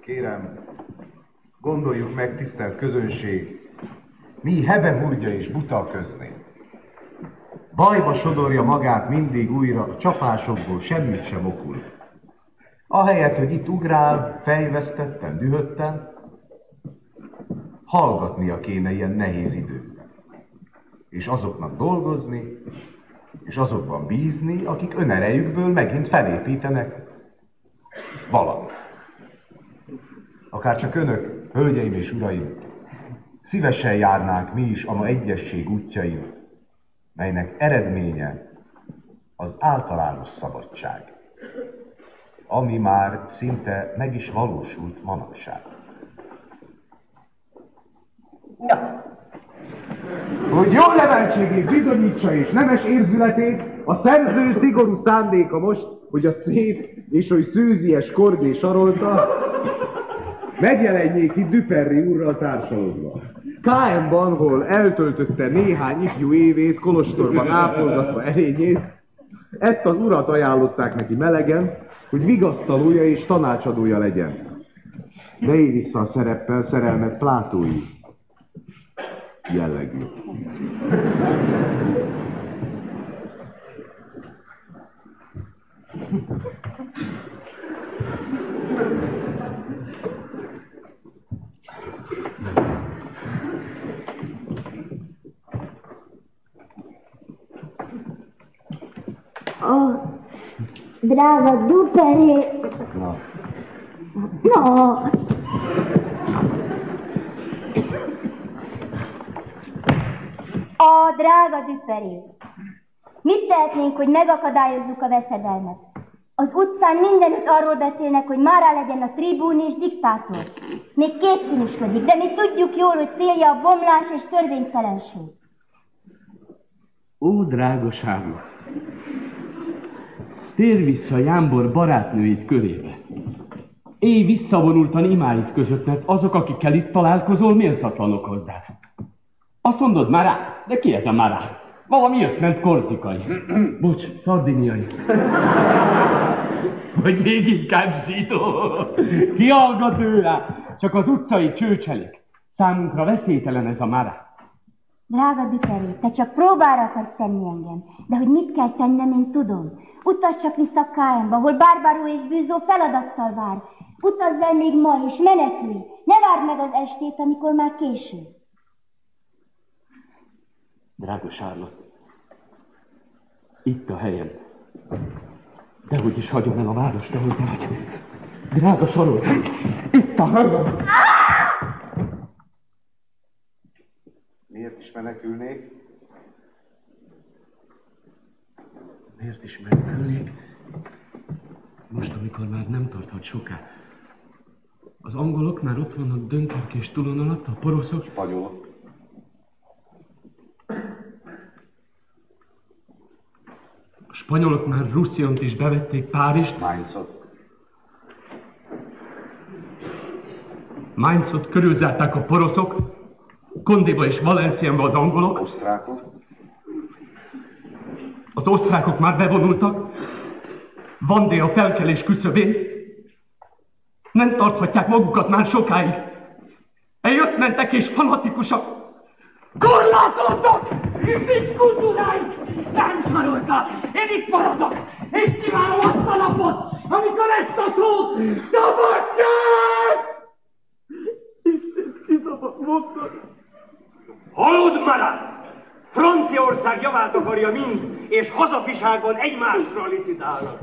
Kérem, gondoljuk meg, tisztelt közönség, mi hebehurgya és buta közné. Bajba sodorja magát mindig újra, a csapásokból semmit sem okul. Ahelyett, hogy itt ugrál, fejvesztetten, dühötten, hallgatnia kéne ilyen nehéz időkben. És azoknak dolgozni, és azokban bízni, akik önerejükből megint felépítenek valamit. Akárcsak önök, hölgyeim és uraim, szívesen járnánk mi is a ma egyesség útjain, melynek eredménye az általános szabadság, ami már szinte meg is valósult manapság.
Ja.
Hogy jó neveltségét bizonyítsa és nemes érzületét, a szerző szigorú szándéka most, hogy a szép és oly szűzies Kordé Sarolta megjelenjék itt Duperré úrral társalogva. ká em-ban, hol eltöltötte néhány ifjú évét kolostorban ápolgatva erényét, ezt az urat ajánlották neki melegen, hogy vigasztalója és tanácsadója legyen. De élj vissza a szereppel, szerelmet plátói jellegű.
Oh, drága Duperré!
Na.
No! Ó, drága Duperré! Mit tehetnénk, hogy megakadályozzuk a veszedelmet? Az utcán mindenütt arról beszélnek, hogy mára legyen a tribún és diktátor. Még kétszínűsködik, de mi tudjuk jól, hogy célja a bomlás és törvénytelenség.
Ó, drága Sárlott! Térj vissza Jámbor barátnőid körébe. Élj visszavonultan imáid között, mert azok, akikkel itt találkozol, méltatlanok hozzá. Azt mondod, Mará? De ki ez a Mará? Valami jött, ment korzikai. Bocs, szardiniai. Vagy még inkább zsidó. Ki hallgat őrá? Csak az utcai csőcselik. Számunkra veszélytelen ez a Mará.
Drága Duperré, te csak próbára akarsz tenni engem, de hogy mit kell tennem, én tudom. Utazz csak vissza ká em-ba, ahol Bárbáró és Bűzó feladattal vár. Utazz el még ma, és menekülj. Ne várd meg az estét, amikor már késő.
Drága Charlotte, itt a helyem. Dehogy is hagyom el a várost, dehogy te vagy. Drága Charlotte, itt a helyem.
Miért is menekülnék?
Miért is menekülnék? Most, amikor már nem tarthat soká. Az angolok már ott vannak Dönkerk és Toulon alatt, a poroszok...
Spanyolok.
A spanyolok már Roussillont is bevették, Párizst.
Mainzot.
Mainzot körülzárták a poroszok, Condéba és Valencienba az angolok.
Osztrákok.
Az osztrákok már bevonultak. Vandé a felkelés küszöbén. Nem tarthatják magukat már sokáig. Eljött mentek és fanatikusak.
Korlátoltak! És nincs kultúráink! Nem Sarolta! Én itt maradok! És kívánom azt a napot, amikor ezt a szót szabadság! Isten, ki szabad mondani?
Hallod, Mará! Franciaország javát akarja mind, és hazafiságban egymásra licitálnak.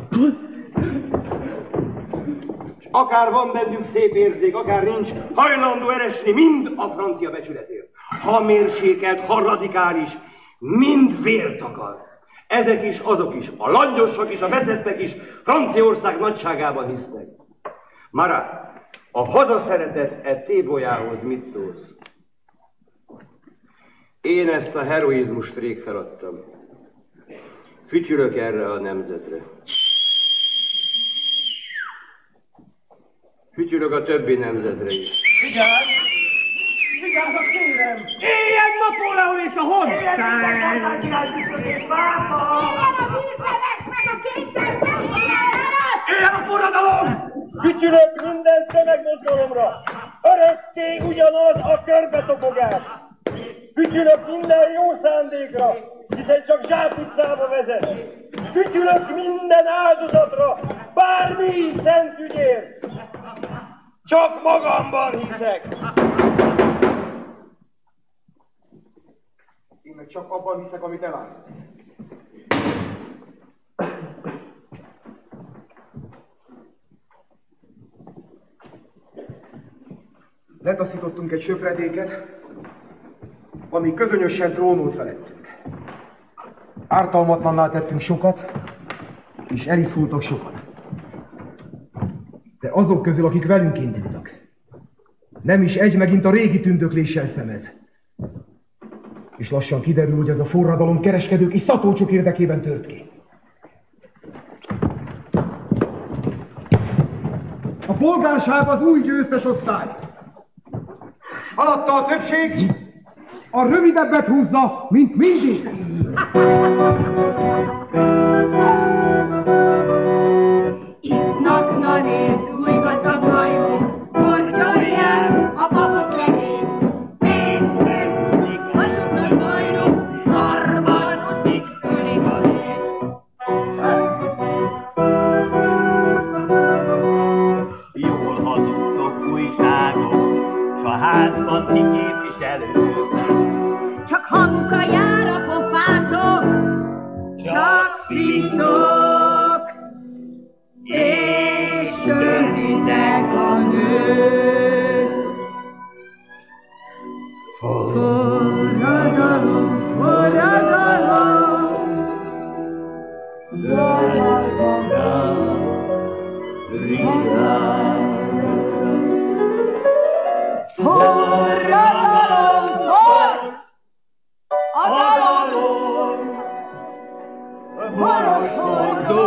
Akár van bennük szép érzék, akár nincs, hajlandó eresni mind a francia becsületért. Ha mérsékelt, ha radikális, mind vért akar. Ezek is, azok is, a langyosak is, a veszettek is Franciaország nagyságában hisznek. Mará, a hazaszeretet e tébolyához mit szólsz? Én ezt a heroizmust rég feladtam. Fütyülök erre a nemzetre. Fütyülök a többi nemzetre is.
Vigyázz! Vigyázz, kérem! Éljen Napóleon és a honszág! Éljen a vízheves meg a kétszer! Éljen a forradalom!
Kütyülök minden tömegmozgalomra, örökké ugyanaz a körbetopogás. Kütyülök minden jó szándékra, hiszen csak zsákutcába vezet. Kütyülök minden áldozatra, bármi is szent ügyért. Csak magamban hiszek.
Én meg csak abban hiszek, amit elállítok. Letaszítottunk egy söpredéket, ami közönösen trónolt felettünk. Ártalmatlanná tettünk sokat, és eliszultak sokat. De azok közül, akik velünk indultak, nem is egy megint a régi tündökléssel szemez. És lassan kiderül, hogy ez a forradalom kereskedők és szatócsok érdekében tört ki. A polgárság az új győztes osztály. Alatta a többség a rövidebbet húzza, mint mindig.
Isznak, na nézd, új gazdag hajó, kortyolják a papok levét. Pénz nem tudnik, vasuk nagy bajnok, szarban úszik, fölig a vét.
Jól hazudtok újságok, s a házban ti képviselők.
Csak hamuka jár a pofátok, csak fritok, és rövidek a nők. Forradalom, forradalom, forradalom, forradalom, a dalom, borosodó,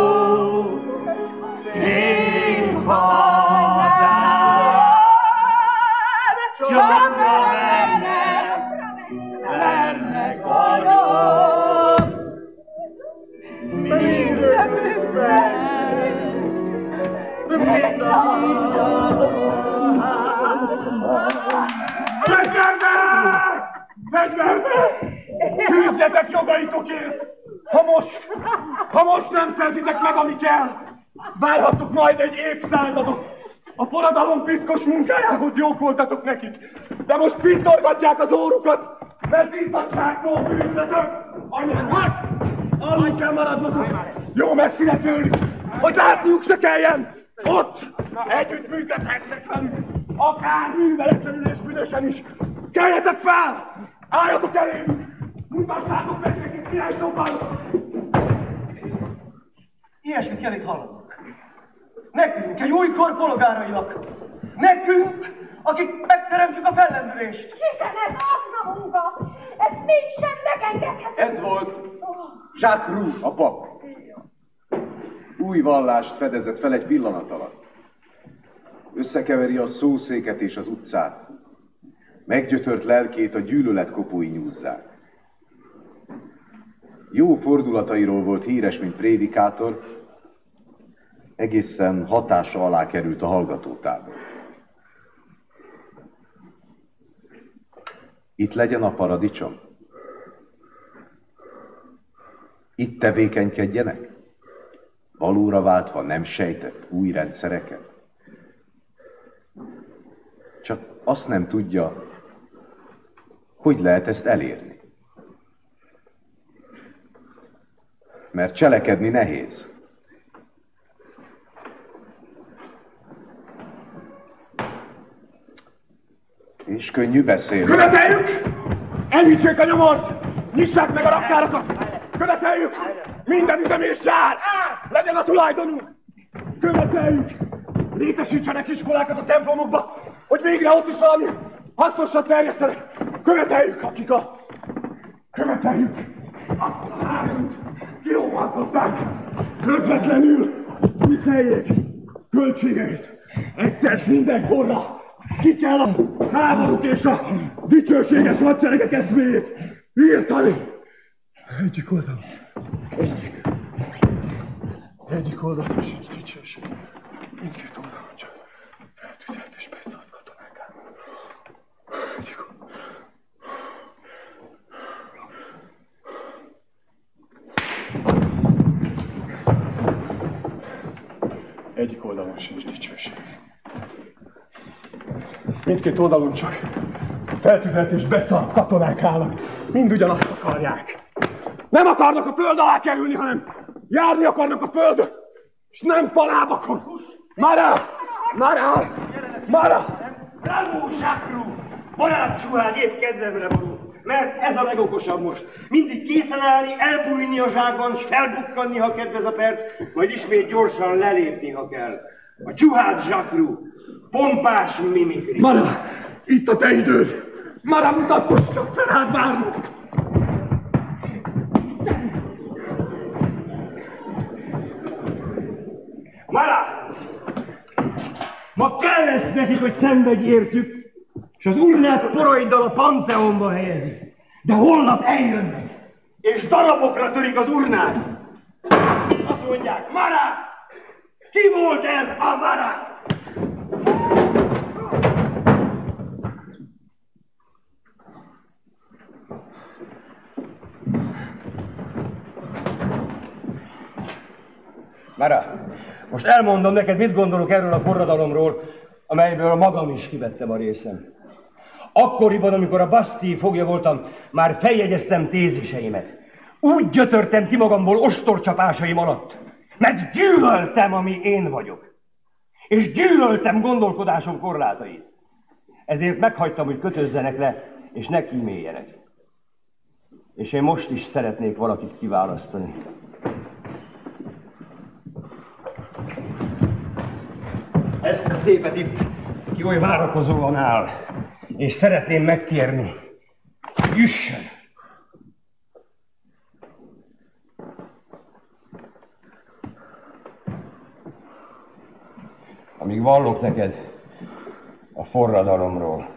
szép hazám, csak velem lenne garom, mindökükben, mind a
Fegyverbe! Fegyverbe! Küzdjetek jogaitokért! Ha most, ha most nem szerzitek meg, ami kell, várhattuk majd egy évszázadot. A forradalom piszkos munkájához jók voltatok nekik, de most pintorgatják az órukat, mert izzadságból bűzletek. Anyád, hát! Alul kell maradnotok, jó messzire tőlük, hogy látniuk se kelljen. Ott együtt működhetnek velük, akár műveletlenül és büdösen is. Keljetek fel! Álljatok elénk! Mutassátok meg nekik királyszóban!
Ilyesmit kell itt hallanunk. Nekünk, egy új kor polgárainak. Nekünk, akik megteremtjük a fellendülést.
Hiszen ez akna munka, ez mégsem megengedhető.
Ez volt Jacques Roux, a pap. Új vallást fedezett fel egy pillanat alatt. Összekeveri a szószéket és az utcát. Meggyötört lelkét a gyűlöletkopói nyúzzák. Jó fordulatairól volt híres, mint prédikátor, egészen hatása alá került a hallgatótábor. Itt legyen a paradicsom? Itt tevékenykedjenek? Valóra váltva nem sejtett új rendszereket? Csak azt nem tudja, hogy lehet ezt elérni. Mert cselekedni nehéz. És könnyű beszélni.
Követeljük! Elhűtsék a nyomort! Nyissák meg a raktárakat! Követeljük! Minden üzem és gyár! Legyen a tulajdonunk! Követeljük! Létesítsenek iskolákat a templomokba, hogy végre ott is valami hasznosat terjesztenek! Követeljük, akik a... Követeljük! Azt a hármat kilóvaltották! Közvetlenül! Üteljék! Költségeit! Egyszer s mindenkorra! Ki kell a háborúk és a dicsőséges hadseregek eszméjét írtani! Egyik oldalon. Egyik. Egyik oldalon és egy dicsőség. Mindkét oldalon csak feltűzelt és beszállt katonák állnak. Egyik oldalon sincs dicsőség. Mindkét oldalon csak feltűzelt és beszállt katonák állnak. Mind ugyanazt akarják. Nem akarnak a föld alá kerülni, hanem járni akarnak a földön, és nem palábakon. Mara! Mara! Mara!
Bravo, Zsákró! Barát Csuhád épp kedvemre való, mert ez a legokosabb most. Mindig készen állni, elbújni a zsákban, s felbukkanni, ha kedvez a perc, majd ismét gyorsan lelépni, ha kell. A Csuhád Zsákró, pompás mimikri.
Mara! Itt a te időd! Mara, mutatkozz csak fel, hát várunk!
Mara! Ma kell lesz nekik, hogy szenvedj értük, és az urnát poraiddal a Panteonba helyezik. De holnap eljönnek, és darabokra törik az urnát. Azt mondják, Mara! Ki volt ez a Mara? Mara, most elmondom neked, mit gondolok erről a forradalomról, amelyből magam is kivettem a részem. Akkoriban, amikor a Bastille fogja voltam, már feljegyeztem téziseimet. Úgy gyötörtem ki magamból ostorcsapásaim alatt, mert gyűlöltem, ami én vagyok. És gyűlöltem gondolkodásom korlátait. Ezért meghagytam, hogy kötözzenek le, és ne kíméljenek. És én most is szeretnék valakit kiválasztani. Ezt a szépet itt, ki oly várakozóan áll, és szeretném megkérni, üssön! Amíg vallok neked a forradalomról.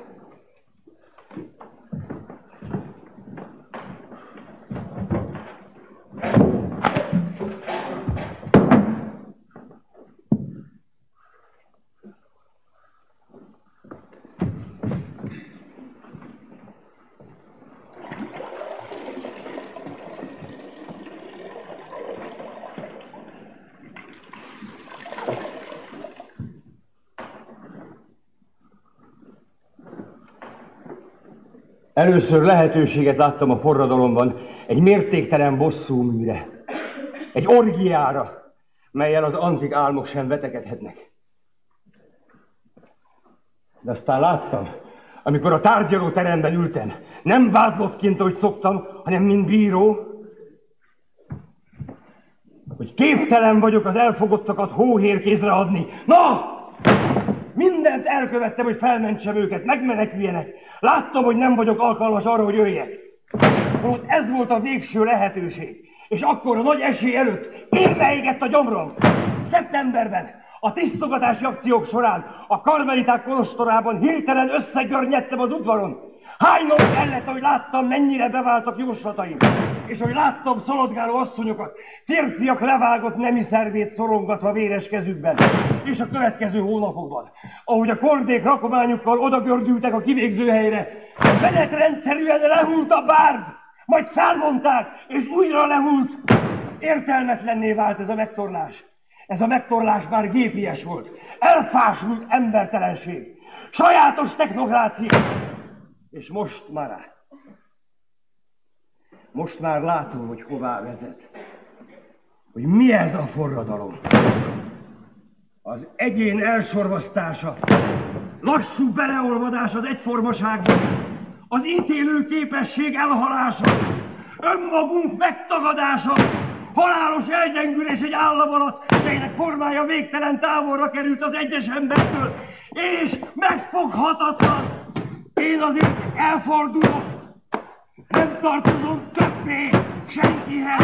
Először lehetőséget láttam a forradalomban egy mértéktelen bosszúműre, egy orgiára, mellyel az antik álmok sem vetekedhetnek. De aztán láttam, amikor a tárgyalóteremben ültem, nem vádlottként, ahogy szoktam, hanem mint bíró, hogy képtelen vagyok az elfogottakat hóhérkézre adni. Na! Mindent elkövettem, hogy felmentsem őket, megmeneküljenek. Láttam, hogy nem vagyok alkalmas arra, hogy jöjjek. Holott ez volt a végső lehetőség. És akkor a nagy esély előtt érve égett a gyomrom. Szeptemberben a tisztogatási akciók során a karmeliták kolostorában hirtelen összegörnyedtem az udvaron. Hánynom kellett, hogy láttam, mennyire beváltak jóslataim. És hogy láttam szaladgáló asszonyokat, férfiak levágott nemi szervét szorongatva véres kezükben. És a következő hónapokban, ahogy a kordék rakományukkal odagördültek a kivégzőhelyre, menetrendszerűen lehult a bárd, majd felmondták, és újra lehult. Értelmetlenné vált ez a megtorlás. Ez a megtorlás már gépies volt. Elfásult embertelenség. Sajátos technokrácia. És most már, most már látom, hogy hová vezet. Hogy mi ez a forradalom. Az egyén elsorvasztása, lassú beleolvadás az egyformaságba, az ítélő képesség elhalása, önmagunk megtagadása, halálos elgyengülés egy állam alatt, melynek formája végtelen távolra került az egyes embertől, és megfoghatatlan. Én azért elfordulok, nem tartozom többé senkihez.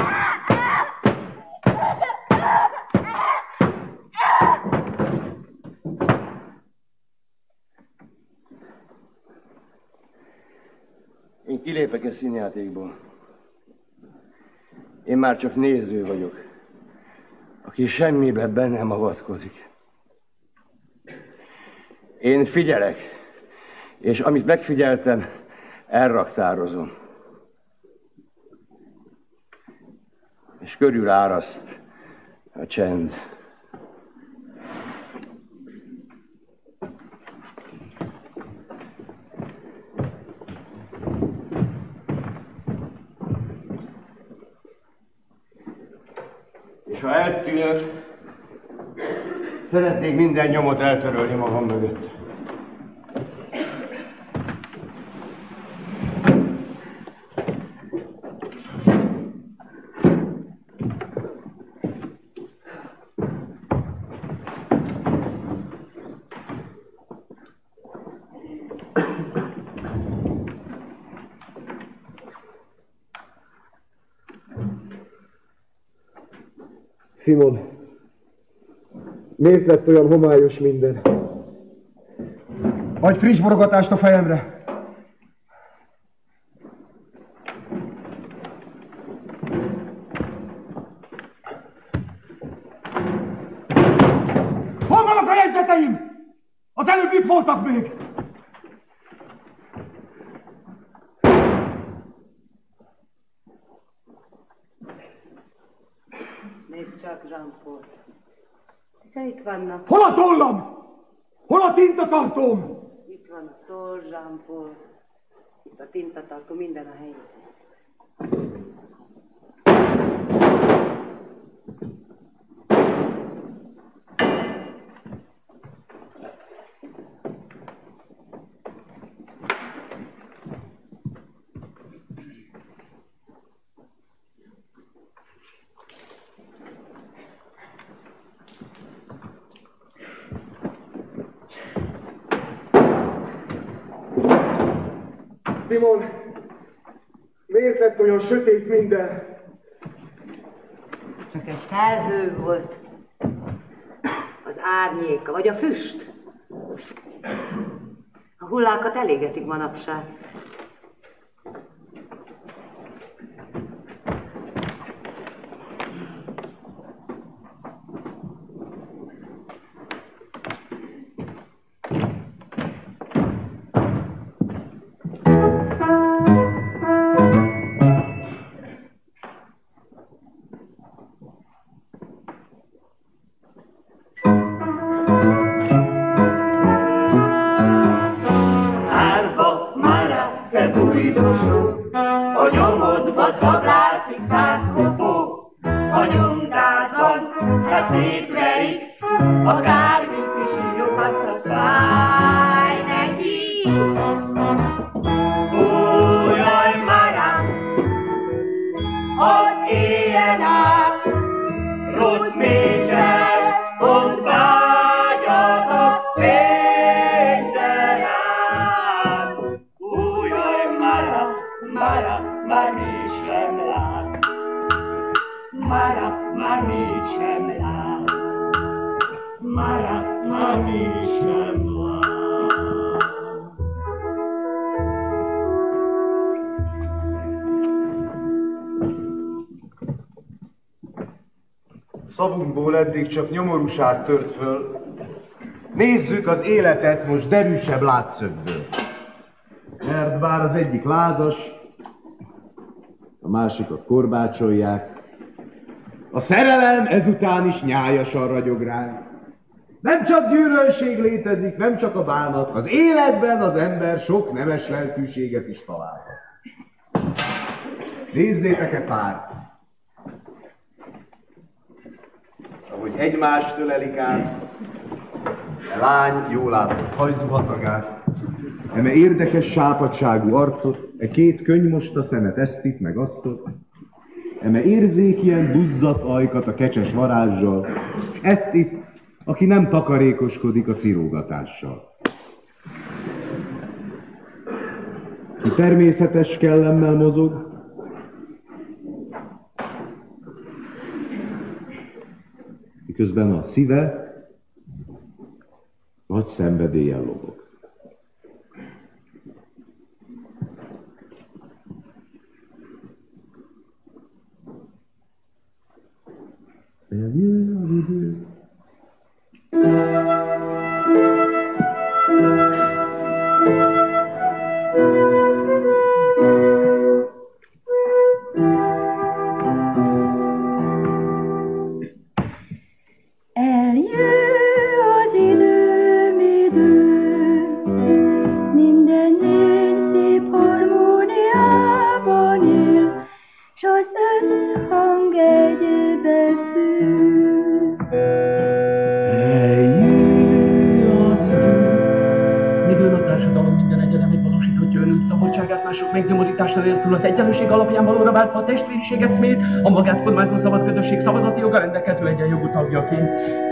Én kilépek a színjátékból. Én már csak néző vagyok, aki semmibe be nem avatkozik. Én figyelek, és amit megfigyeltem, elraktározom. És körül áraszt a csend. És ha eltűnök, szeretnék minden nyomot eltörölni magam mögött.
Simon, miért lett olyan homályos minden?
Adj friss borogatást a fejemre! Hol vannak a jegyzeteim? Az előbb itt voltak még!
Nézd csak, Jean-Paul. Te itt vannak.
Hol a tollam? Hol a tintatartóm?
Itt van a toll, Jean-Paul. Itt a tintatartó, minden a helyén.
Simon, miért lett olyan sötét minden?
Csak egy felhő volt. Az árnyéka, vagy a füst. A hullákat elégetik manapság.
A nyomodba szablászik száz kopó, a nyomdád van, hát szétverik, akármit is írogatsz, az fáj neki. Ó, jaj, Márám, az éjjel át, rossz mécses, ott vágyad a fényben át. Ó, jaj, Márám, Márám, már mit sem lát. Márám, már mit sem lát. Márám, már mit sem lát.
Szavunkból eddig csak nyomorúság tört föl. Nézzük az életet most derűsebb látszögből. Mert bár az egyik lázas, a másikat korbácsolják, a szerelem ezután is nyájasan ragyog rá. Nem csak gyűlölség létezik, nem csak a bánat, az életben az ember sok nemes lelkűséget is találhat. Nézzétek-e pár! Ahogy egymást ölelik át, a lány jól látott hajzuhatagát, eme érdekes sápadságú arcot, e két könyvmosta szemet ezt itt meg aztot, eme érzékien duzzadt ajkat a kecses varázssal, és ezt itt, aki nem takarékoskodik a cirógatással. Ki természetes kellemmel mozog, miközben a szíve nagy szenvedéllyel lobog. Eljön az idő.
megnyomorításra nélkül az egyenlőség alapján valóra váltva a testvériség eszmét, a magát kormányzó szabad közösség szavazati joga rendelkező egyenjogú tagjaként.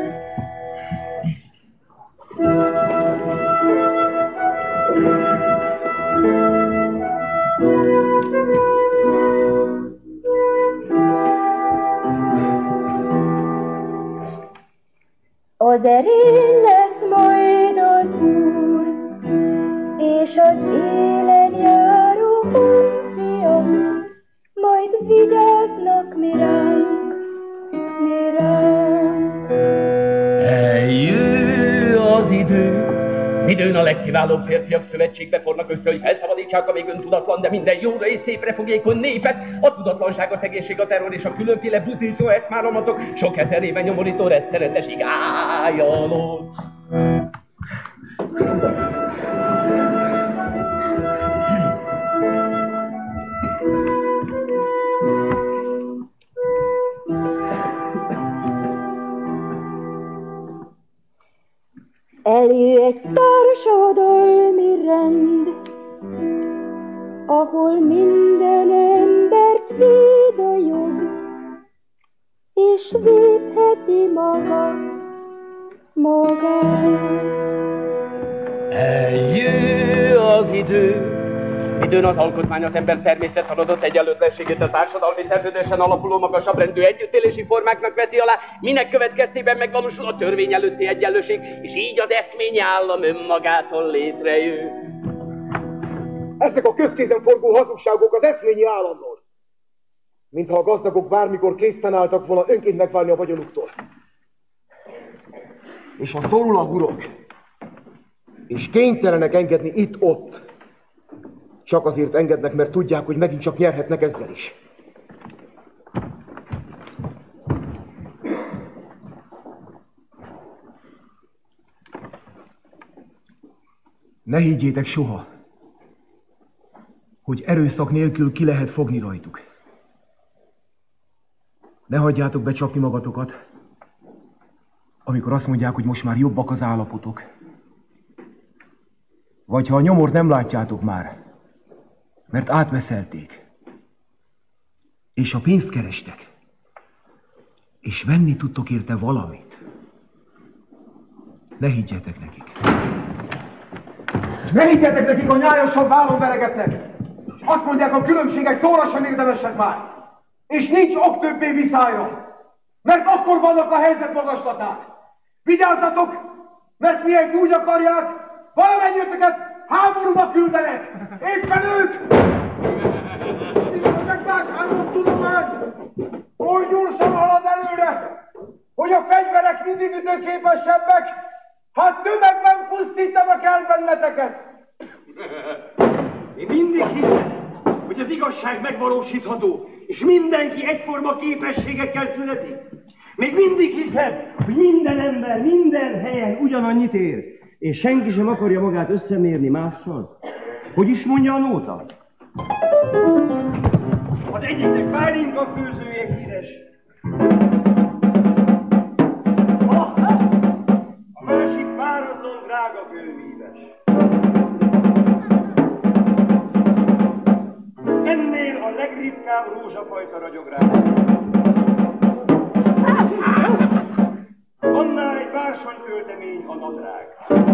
Az erény lesz majd az Úr, és az élen járó fiam, majd vigyáznak mi ránk, mi ránk.
Eljő az idő, midőn a legkiválóbb férfiak szövetségbe fornak össze, hogy felszabadítsák a még öntudatlan, de minden jóra és szépre fogékony népet. A tudatlanság, a szegénység, a terror és a különféle butiltó eszmáramatok sok ezer éve nyomorító rettenetesig ájjalott.
Eljö egy társadalmi rend, ahol minden embert véd a jog, és védheti maga magát.
Eljö az idő, midőn az alkotmány az ember természet adott egyenlőtlenségét a társadalmi szerződésen alapuló magasabb rendű együttélési formáknak veti alá, minek következtében megvalósul a törvény előtti egyenlőség, és így az eszményi állam önmagától létrejön.
Ezek a közkézen forgó hazugságok az eszményi államról. Mintha a gazdagok bármikor készen álltak volna önként megválni a vagyonuktól. És ha szorul a urok, és kénytelenek engedni itt-ott, csak azért engednek, mert tudják, hogy megint csak nyerhetnek ezzel is. Ne higgyétek soha, hogy erőszak nélkül ki lehet fogni rajtuk. Ne hagyjátok becsapni magatokat, amikor azt mondják, hogy most már jobbak az állapotok. Vagy ha a nyomort nem látjátok már, mert átveszelték, és ha pénzt kerestek, és venni tudtok érte valamit, ne higgyetek nekik. Ne higgyetek nekik, a nyájasan vállon veregetnek, és azt mondják, a különbségek szóra sem érdemesek már, és nincs ok többé viszályra, mert akkor vannak a helyzet magaslatán. Vigyázzatok, mert miért úgy akarják, valamennyiötöket háborúba küldenek, éppen ők! Megvásárolott tudomány, oly gyorsan halad előre, hogy a fegyverek mindig ütőképesebbek, hát tömegben pusztítanak el benneteket!
Én mindig hiszem, hogy az igazság megvalósítható, és mindenki egyforma képességekkel születik. Még mindig hiszed, hogy minden ember minden helyen ugyanannyit ér, és senki sem akarja magát összemérni mással. Hogy is mondja a nóta? Az egyiknek pálinka főzője híres, a másik páratlan drága fővíves. Ennél a legritkább rózsafajta ragyog rá. Annál egy bársonyköltemény a nadrág.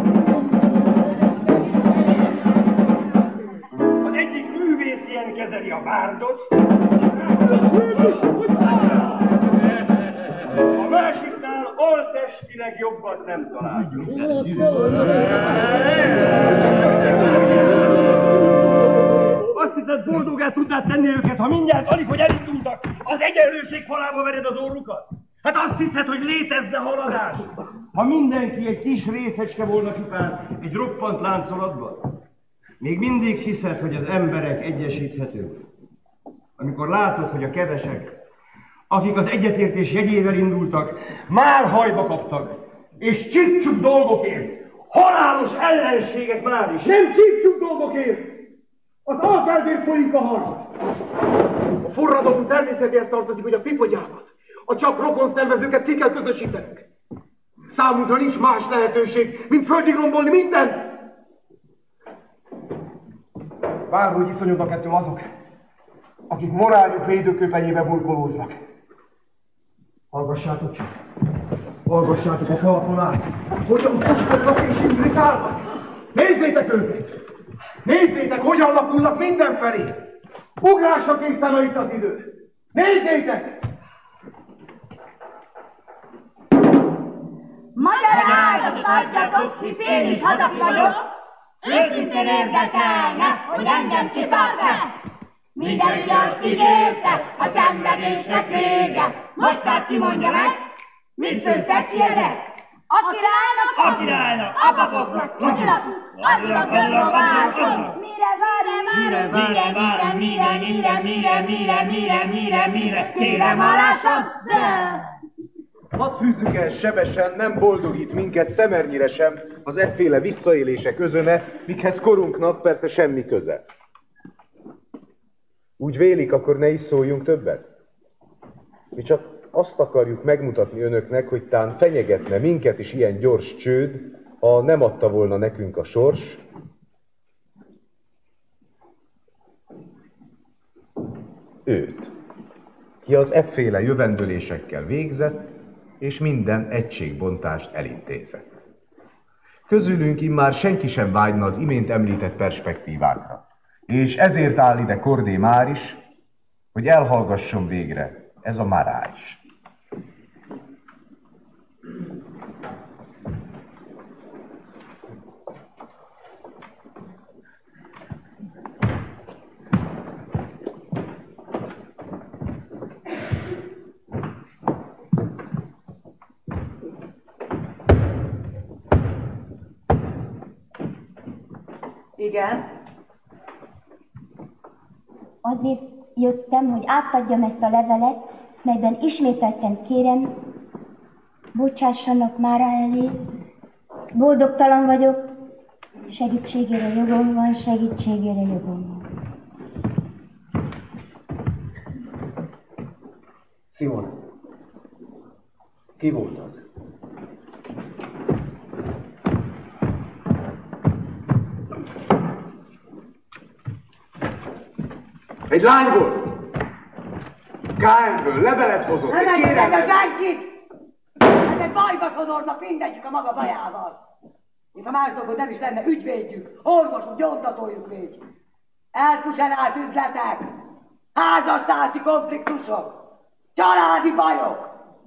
Az egyik művész ilyen kezeli a bárdot, a másiknál altestileg jobbat nem találjuk. Azt hiszed, boldogát tudnád tenni őket, ha mindjárt alig, hogy elindultak, az egyenlőség falába vered az orrukat? Hát azt hiszed, hogy létezne haladás? Ha mindenki egy kis részecske volna csupán egy roppant láncolatban, még mindig hiszed, hogy az emberek egyesíthetők. Amikor látod, hogy a kevesek, akik az egyetértés jegyével indultak, már hajba kaptak, és csipcsuk dolgokért, halálos ellenségek már is.
Nem csipcsuk dolgokért! Az alfárdért folyik a harc! A forradalom természetéhez tartozik, hogy a pipogyákat, a csak rokon szervezőket ki kell közösítenünk. Számunkra nincs más lehetőség, mint földig rombolni mindent! Bárhogy iszonyodnak ettől azok, akik moráljuk védőköpenyébe burkolóznak. Hallgassátok csak! Hallgassátok a falakon át! Hogyan puskognak és indrikálnak! Nézzétek őket! Nézzétek, hogyan lapulnak mindenfelé! Ugrásra készen itt az idő! Nézzétek!
Magyarázatot adjatok, hisz én is hazak vagyok. Őszintén érdekelne, hogy engem kiszart-e. Mindenki azt ígérte, a szenvedésnek vége. Most már kimondja meg, mit főztek ki ezek? A királynak,
a királynak,
a papoknak, kutyinak, adnak önlovások. Mire vár, mire vár, mire, mire, mire, mire, mire, mire, mire, mire, mire malásom, de...
Hadd fűzzük el sebesen, nem boldogít minket szemernyire sem az efféle visszaélések özöne, mikhez korunknak persze semmi köze. Úgy vélik, akkor ne is szóljunk többet? Mi csak azt akarjuk megmutatni önöknek, hogy tán fenyegetne minket is ilyen gyors csőd, ha nem adta volna nekünk a sors. Őt, ki az efféle jövendölésekkel végzett, és minden egységbontást elintézett. Közülünk immár senki sem vágyna az imént említett perspektívákra, és ezért áll ide Kordé már is, hogy elhallgasson végre ez a mará is.
Igen?
Azért jöttem, hogy átadjam ezt a levelet, melyben ismételten kérem, bocsássanak mára elé. Boldogtalan vagyok, segítségére jogom van, segítségére jogom van.
Simon, ki volt az? Egy lány volt! ká em-ből levelet hozott,
nem
egy kérem...
Nem senkit! Ezek bajba sodornak mindegyik a maga bajával. Mint ha más dolgot nem is lenne, ügyvédjük, orvosunk, gyóntatójuk védjük. Elfusenált üzletek, házastársi konfliktusok, családi bajok.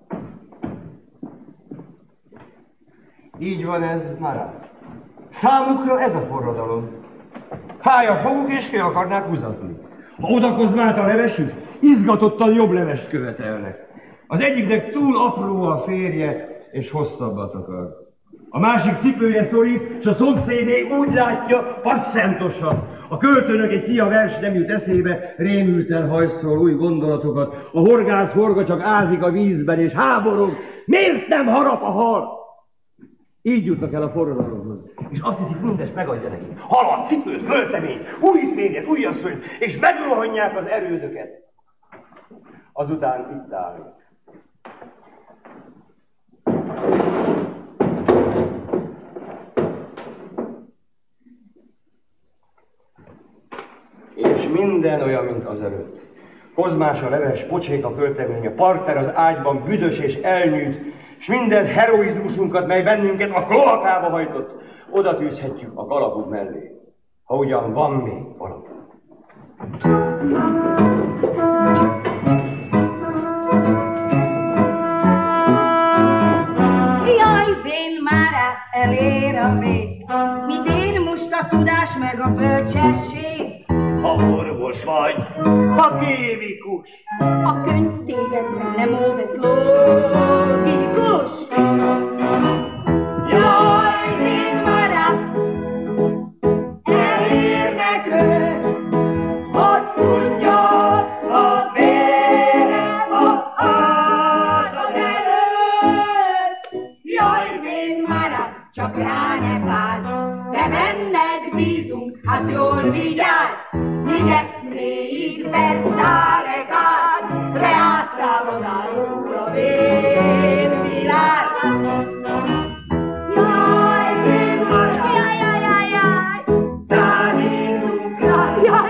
Így van ez, Mara. Számukra ez a forradalom. Fáj a foguk és ki akarnák húzatni. Ha odakoznált a levesük, izgatottan jobb levest követelnek. Az egyiknek túl apró a férje, és hosszabbat akar. A másik cipője szorít, és a szomszédé úgy látja, passzentosan. A költőnök egy fia vers nem jut eszébe, rémülten hajszol új gondolatokat. A horgász horga csak ázik a vízben, és háborog. Miért nem harap a hal? Így jutnak el a forradalomhoz. És azt hiszik, mindezt megadja nekik. Halat, cipőt, költeményt, új férjet, új asszonyt, és megrohanják az erődöket. Azután itt állunk. És minden olyan, mint azelőtt. Kozmás a leves, pocsék a költemény, a parter az ágyban büdös és elnyűt, és minden heroizmusunkat, mely bennünket a kloakába hajtott, oda tűzhetjük a galapuk mellé, ha ugyan van még valami.
Jaj, vén már elér a vég, mit ér most a tudás meg a bölcsesség?
Ha orvos vagy, ha kémikus,
a könyv téged meg nem óvesz logikus. Jaj, vén már elérnek ők, hogy szundja a vérem a házad előtt. Jaj, vén már csak rá ne várj, de benned bízunk, hát jól vigyázz. Míg eszméig beszállek át, reátrálod állul a vérvilág. Jaj, vén már, jaj, jaj, jaj, jaj, számítunk rá, jaj,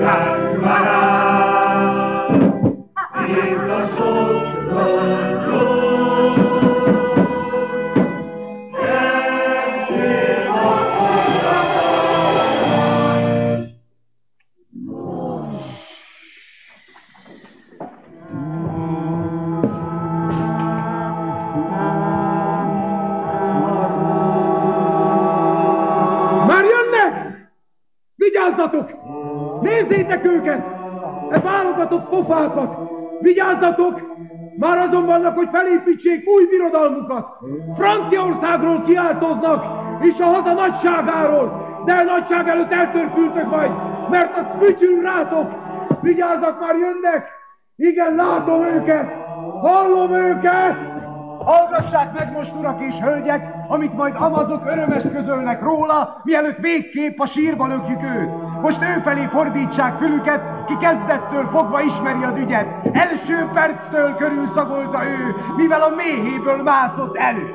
Vigyázzatok! Nézzétek őket! E válogatott pofákat! Vigyázzatok! Már azon vannak, hogy felépítsék új birodalmukat! Franciaországról kiáltoznak, és a haza nagyságáról! De a nagyság előtt eltörpültök majd, mert az fütyül rátok! Vigyázzak, már jönnek! Igen, látom őket! Hallom őket!
Hallgassák meg most, urak és hölgyek, amit majd amazok örömes közölnek róla, mielőtt végképp a sírba lökjük őt. Most ő felé fordítsák fülüket, ki kezdettől fogva ismeri az ügyet. Első perctől körülszagolta ő, mivel a méhéből mászott elő.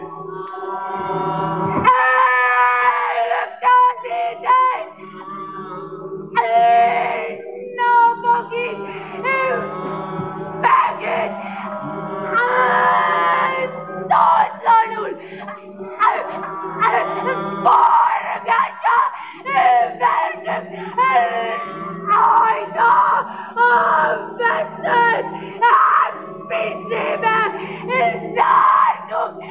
Tudatlanul! Forgatja! Vergök! Ajta! A veszőt! Pincébe! Zártuk!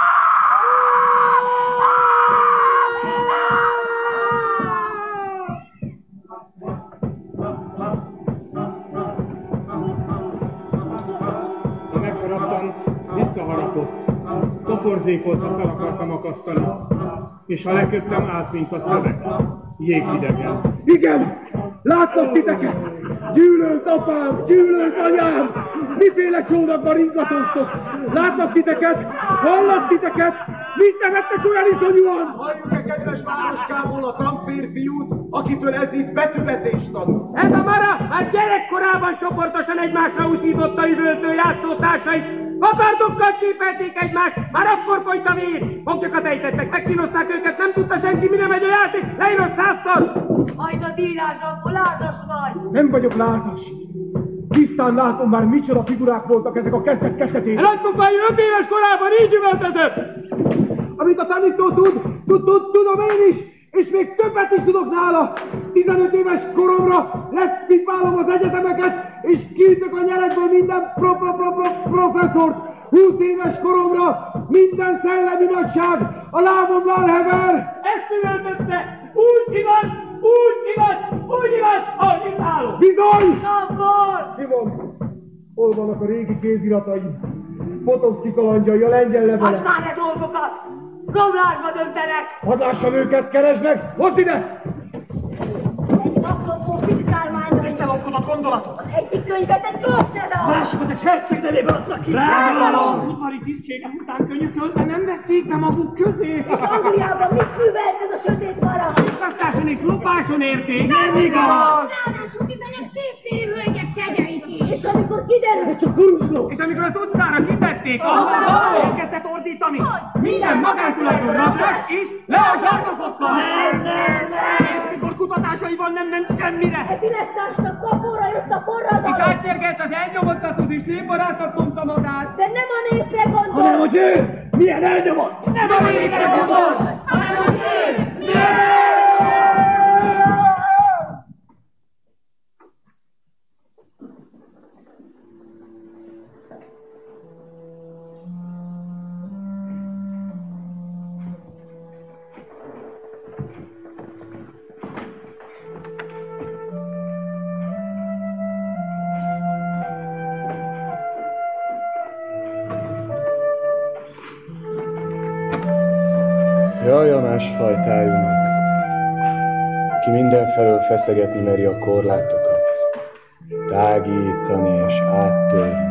Ha megharaptam, visszaharapott. Toporzékolta fel akartam akasztani, és ha leköptem, át, mint a szöveg, jéghidegen. Igen! Látlak titeket! Gyűlölt apám, gyűlölt anyám! Miféle csónakban ringatoztok? Látlak titeket? Hallak titeket? Mit nevettek olyan iszonyúan?
Halljuk-e kedves városkából a kampférfiút, akitől ez itt betületést tanul?
Ez a mara már gyerekkorában csoportosan egymásra úszította üvöltő játszótársait. Kapardokkal csépelték egymást, már akkor folyt a vér. Fogjakat ejtettek, megkínozták őket, nem tudta senki, mire megy a játék, leírott százszor.
Majd a dírásokból lázas vagy.
Nem vagyok lázas. Tisztán látom már, micsoda figurák voltak ezek a kezdet kezdetén. Nagymunkai öt éves korában így üvöltözött. Amit a tanító tud, tud, tud, tudom én is, és még többet is tudok nála. tizenöt éves koromra lepipálom az egyetemeket, és kiütök a nyerekből minden pro, pro, pro, pro, professzort. húsz éves koromra minden szellemi nagyság a lábomnál hever. Ezt üvöltötte! Úgy igaz, úgy igaz, úgy igaz, ahogy itt állok. Bizony!
Akkor!
Mi van? Hol vannak a régi kézirataim? Potomszki kalandjai, a lengyel levele.
Hadd már ne dolgokat! Romlásba döntenek!
Hadd lássam őket, keresd meg! Hozd ide!
Egy apropó fiskálmányra.
Mit lopkodott gondolatot?
Az egyik könyvet egy klósztedal!
Másikat egy herceg nevében adtak ki! Rágalom! Udvari tisztségek után könyökölve nem vették be maguk közé!
És Angliában mit művelt ez a sötét mara?
Sikasztáson és lopáson érték!
Nem igaz! Ráadásul bizonyos szép hölgyek kegyeit is! És amikor kiderült,
csak kuruslók! És amikor az utcára kitették, ahol elkezdett ordítani! Minden magántulajdon rablás is le a zsarnokokkal!
Nem, nem, nem!
És mikor kutatásaival nem ment semmire!
Egy Pilesztásnak kapóra jött a forradalom!
És átérgelt az elnyomottatod és népbarátnak mondta magát!
De nem a népre gondol!
Hanem, hogy ő milyen elnyomott! Nem a népre gondol! Hanem, hogy ő milyen
Jaj a másfajtájunknak, aki mindenfelől feszegetni meri a korlátokat, tágítani és áttörni.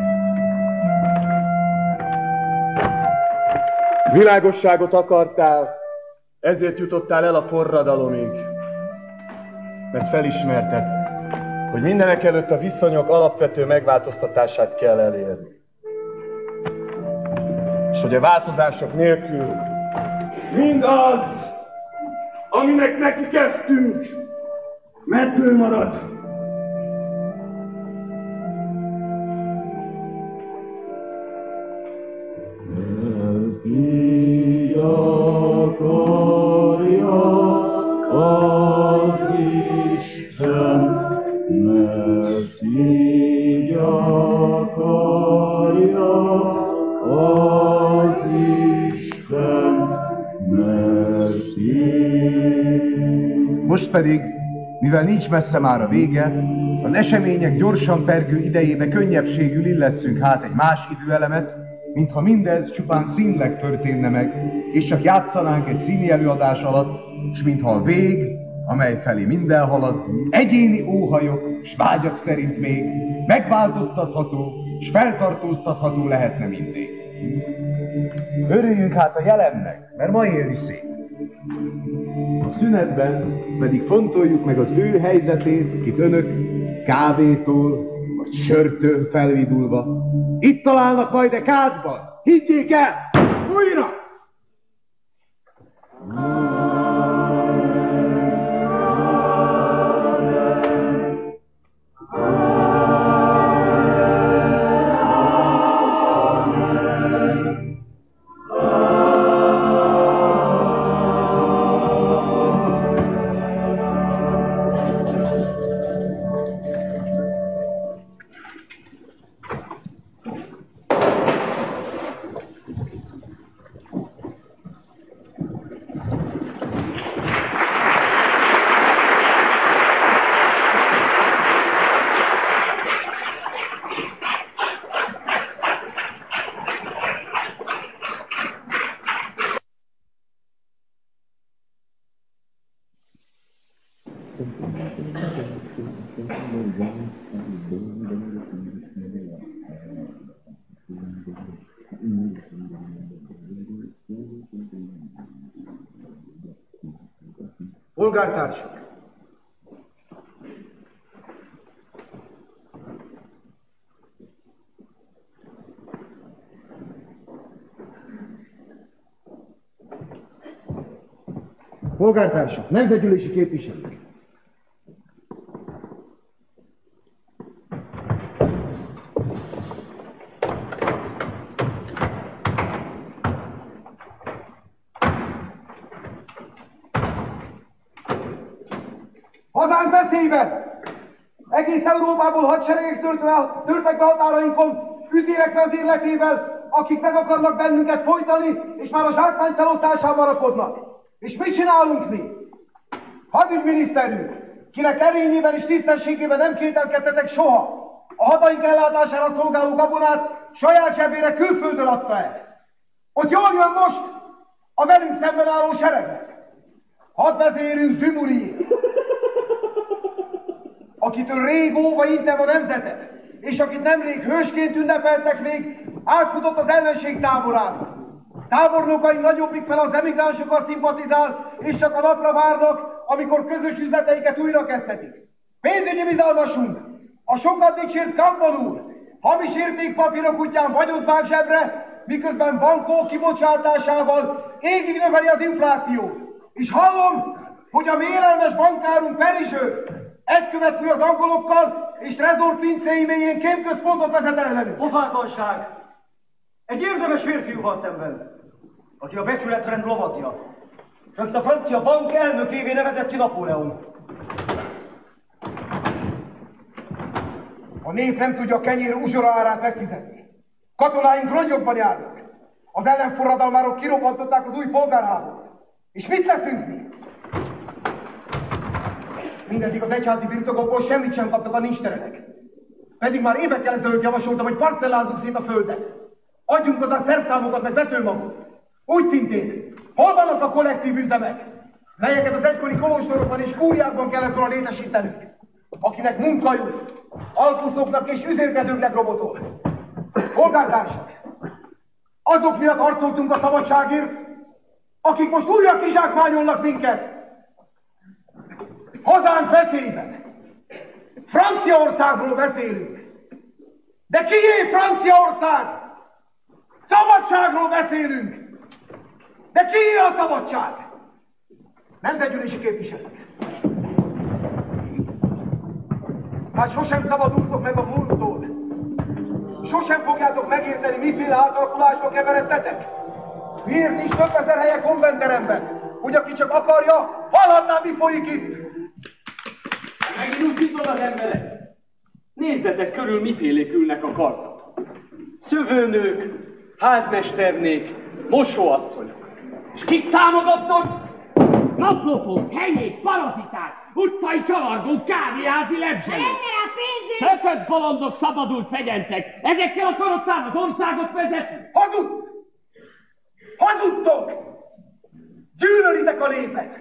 Világosságot akartál, ezért jutottál el a forradalomig, mert felismerted, hogy mindenek előtt a viszonyok alapvető megváltoztatását kell elérni. És hogy a változások nélkül
mindaz, aminek neki kezdtünk, medből marad,
pedig, mivel nincs messze már a vége, az események gyorsan pergő idejébe könnyebbségül illesszünk hát egy más időelemet, mintha mindez csupán színleg történne meg, és csak játszanánk egy színi előadás alatt, s mintha a vég, amely felé minden halad, egyéni óhajok s vágyak szerint még megváltoztatható s feltartóztatható lehetne mindig. Örüljünk hát a jelennek, mert ma élni szép. A szünetben pedig fontoljuk meg az ő helyzetét, akit önök kávétól vagy sörtől felvidulva itt találnak majd a kádban. Higgyék el! Újra!
Polgártársak! Polgártársak, nemzetgyűlési képviselők! Hazánk veszélyben! Egész Európából hadseregek törtek be határainkon, üzérek vezérletével, akik meg akarnak bennünket folytani, és már a zsákmány felosztásában rakodnak. És mit csinálunk mi? Hadügyminiszter úr, kinek erényében és tisztességében nem kételkedtetek soha, a hadaink ellátására szolgáló gabonát saját zsebére külföldön adta el. Ott jól jön most a velünk szemben álló seregnek. Hadvezérünk Dumouriez, akitől rég óva intem a nemzetet, és akit nemrég hősként ünnepeltek még, átfutott az ellenség táborába. Tábornokaink nagyobbik fel az emigránsokkal szimpatizál, és csak a napra várnak, amikor közös üzleteiket újra kezdhetik. Pénzügyi bizalmasunk, a sokat dicsért Cambon úr, hamis értékpapírok útján vagyont vág zsebre, miközben bankok kibocsátásával égig növeli az inflációt. És hallom, hogy a mélelmes bankárunk Perizső egykövető az angolokkal, és rezort pincéi mélyén kémközpontot vezet ellenük.
Pofátlanság! Egy érdemes férfiúval szemben, aki a becsületrend lovagja. Csak a francia bank elnökévé nevezett ki Napóleon.
A nép nem tudja a kenyér uzsora árát megfizetni. Katonáink rongyokban járnak. Az ellenforradalmárok kirobbantották az új polgárháborút. És mit leszünk mi? Mindeddig az egyházi birtokokból semmit sem kaptak a nincsterenek. Pedig már évekkel ezelőtt javasoltam, hogy parcellázzuk szét a földet. Adjunk hozzá szerszámokat, meg vetőmagot. Úgy szintén, hol vannak a kollektív üzemek, melyeket az egykori kolostorokban és kúriákban kellett volna létesítenünk, akinek munka jut, alkuszoknak és üzérkedőknek robotol. Polgártársak, azok miatt harcoltunk a szabadságért, akik most újra kizsákmányolnak minket. Hazánk veszélyben. Franciaországról beszélünk. De kié Franciaország? Szabadságról beszélünk. De kié a szabadság? Nemzetgyűlési képviselők. Hát sosem szabadultok meg a múlttól. Sosem fogjátok megérteni, miféle átalakulásba keveredtetek. Miért nincs több ezer helye konventeremben? Hogy aki csak akarja, hallhatná, mi folyik itt.
Megnyugszítod az emberek? Nézzetek körül, mifélék ülnek a karzaton. Szövőnők, házmesternék, mosóasszonyok. És kik támogatnak?
Naplopók, helyék, paraziták, utcai csavargók, kávéházi lebzselők.
Lenne rá pénzünk!
Szökött bolondok, szabadult fegyencek. Ezekkel akarod számot országot vezetni?
Hazudsz! Hazudtok! Gyűlölitek a népet!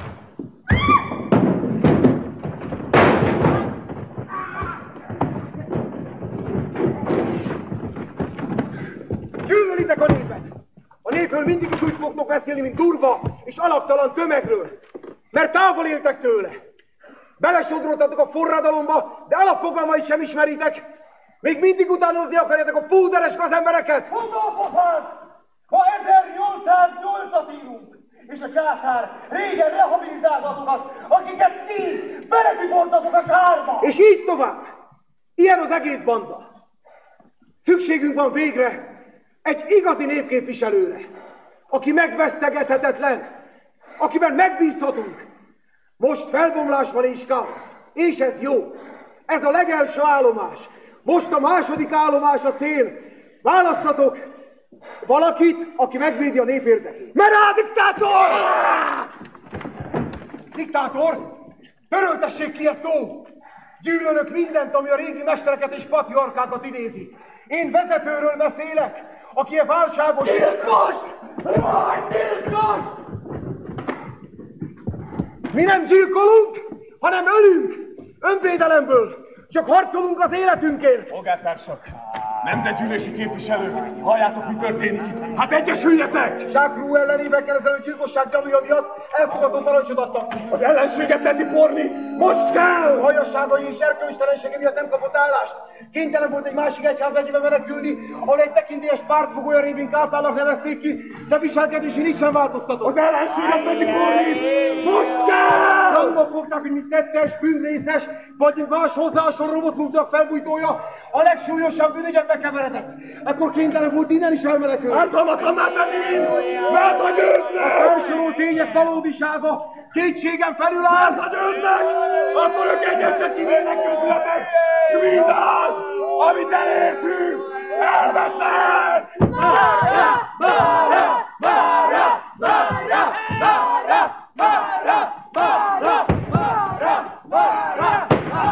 Gyűlölitek a népet! A népről mindig is úgy fogtok beszélni, mint durva és alaptalan tömegről, mert távol éltek tőle. Belesodrottatok a forradalomba, de alapfogalmait sem ismeritek. Még mindig utánozni akarjátok a púderes gazembereket?
Gondolkodás! Ha ezernyolcszáznyolcat írunk, és a császár régen rehabilitált azokat, akiket ti beletiportatok a sárba!
És így tovább! Ilyen az egész banda. Szükségünk van végre egy igazi népképviselőre, aki megvesztegethetetlen, akiben megbízhatunk. Most felbomlás van és káosz, és ez jó. Ez a legelső állomás. Most a második állomás a cél. Válasszatok valakit, aki megvédi a nép érdekét. Merá, diktátor! Diktátor, töröltessék ki egy szó! Gyűlölök mindent, ami a régi mestereket és patriarkákat idézi. Én vezetőről beszélek, aki a válságos... Gyilkos! Vagy gyilkos! Mi nem gyilkolunk, hanem ölünk! Önvédelemből! Csak harcolunk az életünkért!
Polgártársak, nemzetgyűlési képviselők, halljátok, mi történik itt? Hát egyesüljetek!
Jacques Roux ellen évekkel ezelőtt gyilkosság gyanúja miatt elfogadó parancsot adtak.
Az ellenséget letiporni most kell!
Hajasságai és erkölcstelensége miatt nem kapott állást. Kénytelen volt egy másik egyházmegyébe menekülni, ahol egy tekintélyes pártfogója révén Kálpának nevezték ki, de viselkedésén így sem változtatott.
Az ellenséget letiporni most kell!
Gyanúban fogták, hogy mint tettes, bűnrészes, vagy más hozzáson robotmunknak felbújtója, a legsúlyosabb bűnügyet megkeveredett. Akkor kénytelen volt innen is elmenekülni.
Ártalmatlan már megint! Mert a győznek!
A felsorolt tények valódisága kétségen felül áll!
Mert a győznek! Akkor ők egyet csak kivének közületek! S mindaz, amit elértünk, elveszett! Mára! Mára! Mára! Mára! Mára! Mára! Mára! Mára! Mára!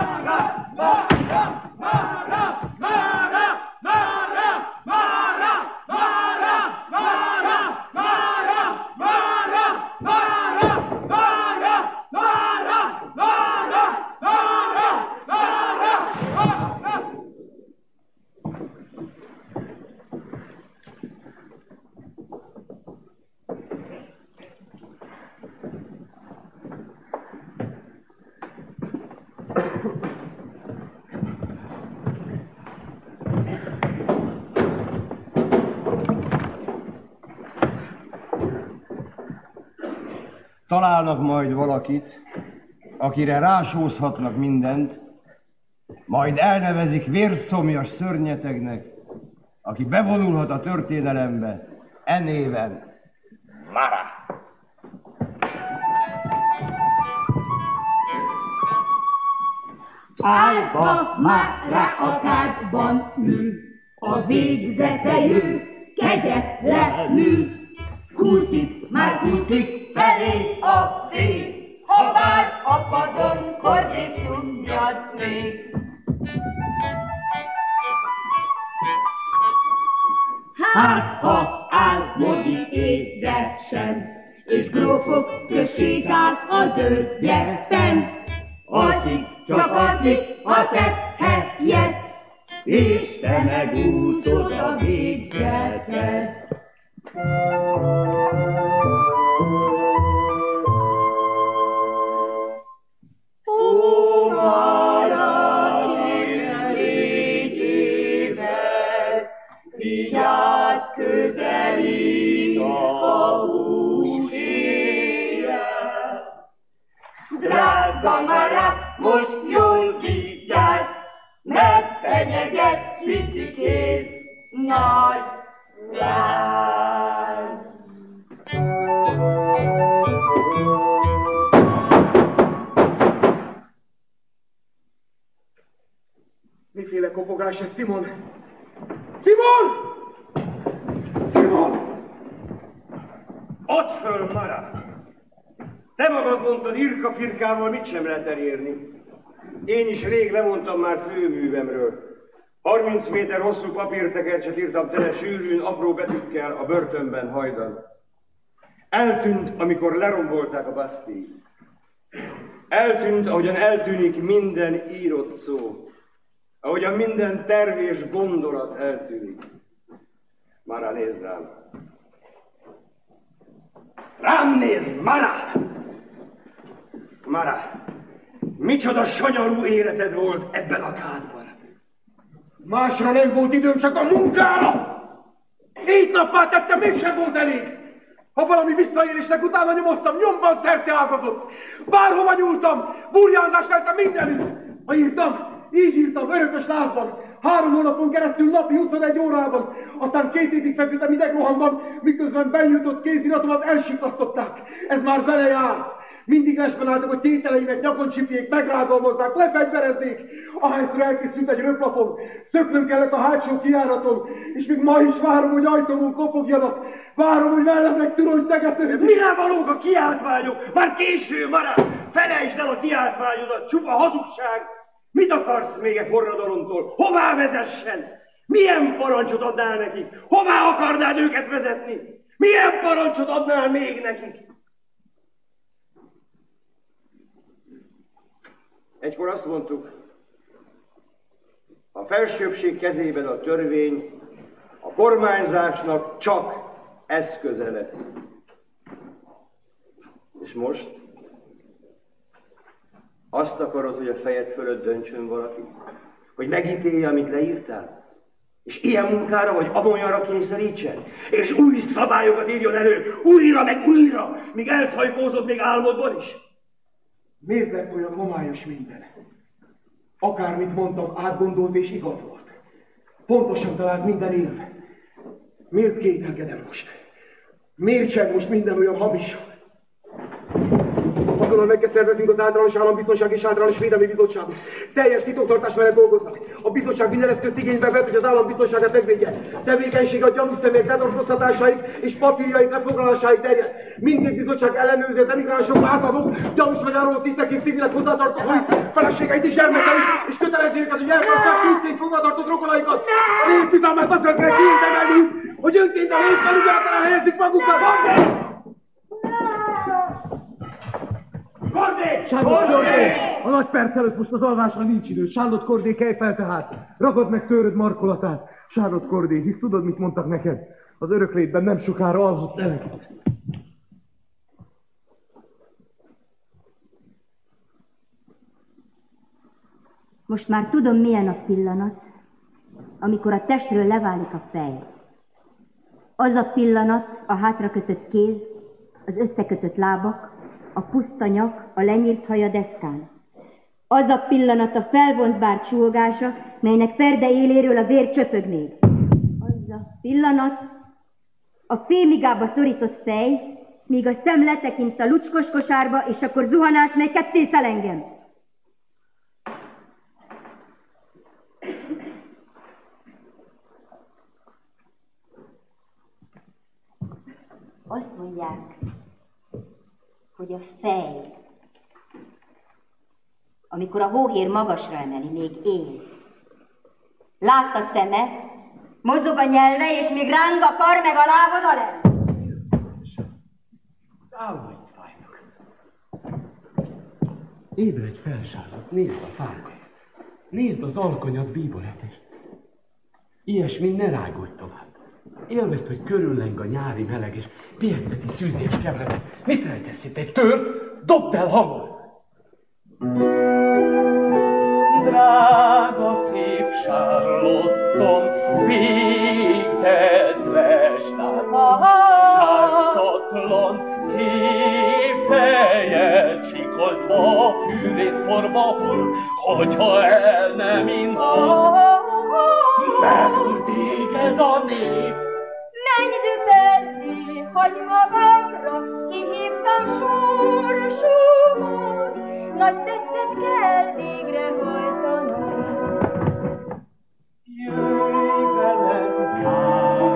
Találnak majd valakit, akire rásózhatnak mindent, majd elnevezik vérszomjas szörnyetegnek, aki bevonulhat a történelembe e néven. Mara!
Álva Mára a kádban ül, a végzetejű kegyetlenül. Húszik, már húszik felé a fény, ha bár a padon kordét szunnyad még. Hát, ha álmodik édesen, és grófok kössék át a zöldjepen, alszik, csak alszik a tett helyet, és te megúszod a végzetet. Ó, maradj, légy éber, vigyázz, közelít a húsére. Drága Mara, most jól vigyázz, mert fenyeget pici kéz, nagy láz.
Miféle kopogás ez, Simon? Simon! Simon!
Ott föl, Mara! Te magad mondtad, irka-firkával mit sem lehet elérni. Én is rég lemondtam már főművemről. harminc méter hosszú papírtekercset írtam tele sűrűn, apró betűkkel a börtönben hajdan. Eltűnt, amikor lerombolták a Bastille. Eltűnt, ahogyan eltűnik minden írott szó. Ahogyan minden terv és gondolat eltűnik. Mara, nézd rám. Rám nézd, Mara! Mara, micsoda sanyarú életed volt ebben a kádban.
Másra nem volt időm, csak a munkára! Négy nappal tettem, mégsem volt elég! Ha valami visszaélésnek utána nyomoztam, nyomban szerte ágazott! Bárhova nyúltam, burjánzás lettem mindenütt! Ha írtam, így írtam, örökös lázban, három hónapon keresztül napi huszonegy órában, aztán két évig feküdtem idegrohamban, miközben bejutott kéziratomat elsikasztották. Ez már vele jár. Mindig lesben álltak, hogy tételeimet nyakon csipjék, megrágalmazzák, lefegyverezzék. Ahányszor elkészült egy röplapon, szöknöm kellett a hátsó kijáraton, és még ma is várom, hogy ajtómon kopogjanak. Várom, hogy mellemnek szurony szegető.
Mire valók a kiáltványok? Már késő, Mara! Felejtsd el a kiáltványodat, csupa hazugság! Mit akarsz még e forradalomtól? Hová vezessen? Milyen parancsot adnál nekik? Hová akarnád őket vezetni? Milyen parancsot adnál még nekik? Egykor azt mondtuk, a felsőbbség kezében a törvény, a kormányzásnak csak eszköze lesz. És most? Azt akarod, hogy a fejed fölött döntsön valaki? Hogy megítélje, amit leírtál? És ilyen munkára vagy amolyanra kényszerítsen? És új szabályokat írjon elő, újra meg újra, míg elszajkózod még álmodban is?
Miért lett olyan homályos minden? Akármit mondtam, átgondolt és igaz volt. Pontosan talált minden érv. Miért kételkedem most? Miért sem most minden olyan hamis? Azonnal meg kell szerveznünk az általános állambiztonság és általános védelmi bizottságot. Teljes titoktartás mellett dolgoznak. A bizottság minden eszközt igénybe vett, hogy az állam biztonságát megvédje. Tevékenysége a gyanús személyek ledolgoztatásáig és papírjaik lefoglalásáig terjed. Mindkét bizottság ellenőrzi az emigránsok, lázadók, gyanús vagy áruló tisztek és civilek hozzátartozóit, feleségeit és gyermekeit, és kötelezi őket, hogy elmarasszák tisztén fogvatartott rokonaikat. A nép bizalmát azért kell kiintemelni, hogy önként a népfelügyeletre helyezik magukat.
Kordé!
Sándor Kordé! A nagy perc előtt most az alvásra nincs idő. Sándor Kordé, kelj fel tehát! Ragad meg tőröd markolatát! Sándor Kordé, hisz tudod, mit mondtak neked? Az öröklétben nem sokára alhatsz eleget.
Most már tudom, milyen a pillanat, amikor a testről leválik a fej. Az a pillanat, a hátrakötött kéz, az összekötött lábak, a puszta nyak, a lenyírt haj a deszkán. Az a pillanat a felvont bár csúhogása, melynek ferde éléről a vér csöpög még. Az a pillanat a fémigába szorított fej, míg a szem letekint a lucskos kosárba, és akkor zuhanás, mely ketté szel engem. Azt mondják, hogy a fej, amikor a hóhér magasra emeli, még él. Lát a szeme, mozog a nyelve, és még ráng a kar meg a lábad alel.
Az álmaid fájnak. Ébredj fel, Charlotte, nézd a fákat. Nézd az alkonyat bíboretes. Ilyesmin ne rágódj tovább. Élvezd, hogy körülleng a nyári meleg, és pihekteti szűzés kevredet. Mit rejtesz itt, egy tör? Dobd el hamar! Drága szép Charlottom, végzedves tártatlan, szép fejed sikoltva, fűrészporba hull, hogyha el nem indul, megúr téged a nép.
Menj dübelni, hagy magamra, kihívtam sorsomat, nagy tetszet kell végrehajtanom.
Jöjj velem,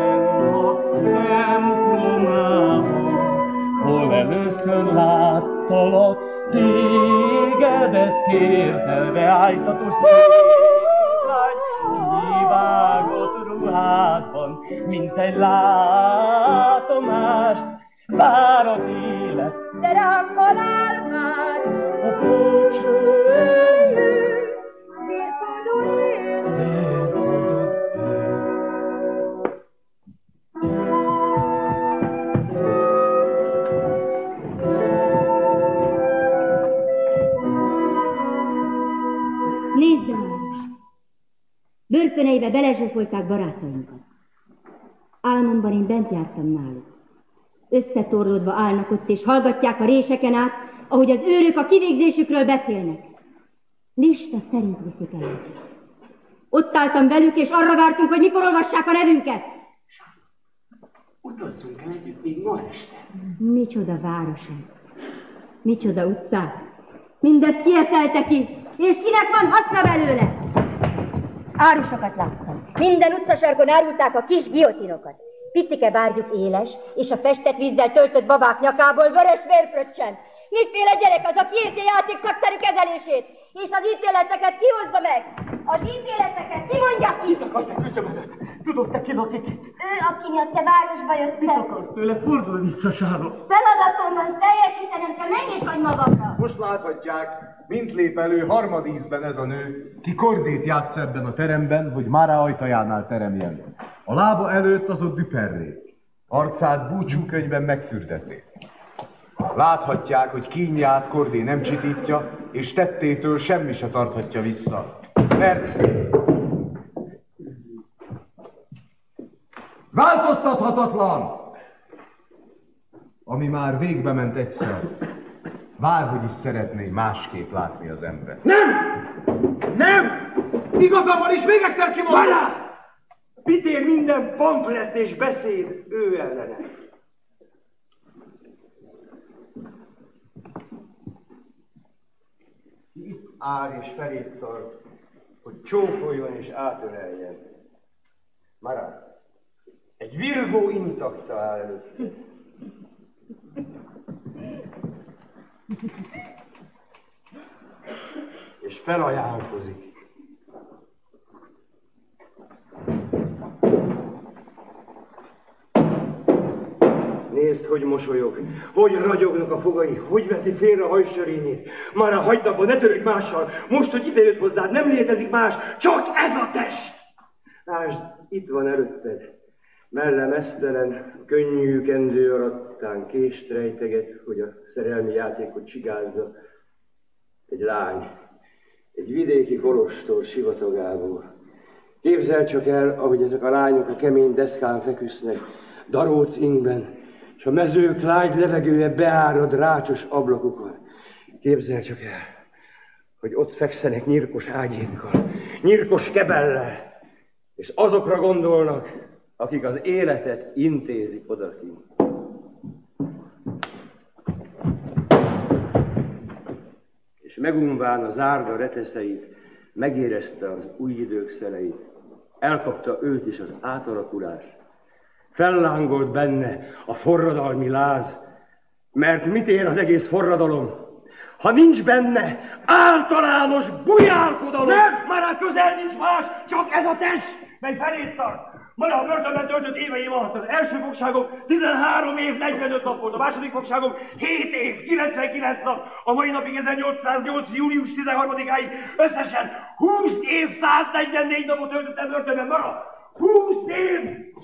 Kárma, templomába, hol először láttam
szájtatos szép lány, kivágott ruhádban, mint egy látomást, vár az élet,
de rám halál már,
a búcsú
eljön, vérkodó él.
Nézd el, Áros! Börtöneibe belezsúfolták barátainkat. Álmomban én bent jártam náluk. Összetorlódva állnak ott, és hallgatják a réseken át, ahogy az őrök a kivégzésükről beszélnek. Lista szerint viszik el őket. Ott álltam velük, és arra vártunk, hogy mikor olvassák a nevünket.
Utazzunk el együtt még ma este.
Micsoda város ez! Micsoda utcák! Mindezt kietelte ki, és kinek van haszna belőle? Árusokat láttam. Minden utcasarkon árulták a kis giotinokat. Picike bárgyuk éles, és a festett vízzel töltött babák nyakából vörös vérfröccsent. Miféle gyerek az, aki érti a játék szakszerű kezelését, és az ítéleteket kihozza meg? Az ítéleteket ki mondja ki?
Mit akarsz a küszöbödet? Tudod te ki lakik itt?
Ő, aki miatt te városba jöttél.
Mit akarsz tőle? Fordulj vissza, Sáron!
Feladatomban teljesítenem kell, menj és hagyj magamra!
Most láthatják, mint lép elő harmadízben ez a nő, ki kordét játsz ebben a teremben, hogy Mara ajtajánál teremjen. A lába előtt az ott Duperré. Arcát búcsúkönyvben megfürdették. Láthatják, hogy kínját Kordé nem csitítja, és tettétől semmi se tarthatja vissza. Mert változtathatatlan! Ami már végbe ment egyszer, bárhogy is szeretné másképp látni az ember.
Nem! Nem! Igazam van, és még egyszer kimondom!
Várjál! Mit ér minden pamflet és beszéd ő ellene? Itt áll és felét tart, hogy csókoljon és átöleljen. Mara, egy virgó intakta áll előtt. És felajánlkozik. Nézd, hogy mosolyog, hogy ragyognak a fogai, hogy veti félre a hajsörényét. Mára hagyd abba, ne törődj mással. Most, hogy idejött hozzád, nem létezik más, csak ez a test. Lásd, itt van előtted. Mellem esztelen, könnyű kendő arattán kést rejteget, hogy a szerelmi játékot csigázza. Egy lány, egy vidéki kolostor sivatagából. Képzeld csak el, ahogy ezek a lányok a kemény deszkán feküsznek, daróc ingben, és a mezők lágy levegője beárad rácsos ablakokon. Képzeld csak el, hogy ott fekszenek nyírkos ágyékkal, nyírkos kebellel, és azokra gondolnak, akik az életet intézik odakint. És megunván a zárda reteszeit, megérezte az új idők szeleit, elkapta őt is az átalakulás. Fellángolt benne a forradalmi láz, mert mit ér az egész forradalom, ha nincs benne általános bujálkodalom? Nem! Már a közel nincs más, csak ez a test, mely felét tart. Már a börtönben töltött éveim alatt az első fogságom tizenhárom év negyvenöt nap volt, a második fogságom hét év kilencvenkilenc nap, a mai napig ezernyolcszáznyolc. július tizenharmadikáig összesen húsz év száznegyvennégy napot töltöttem börtönben. Mara, húsz év!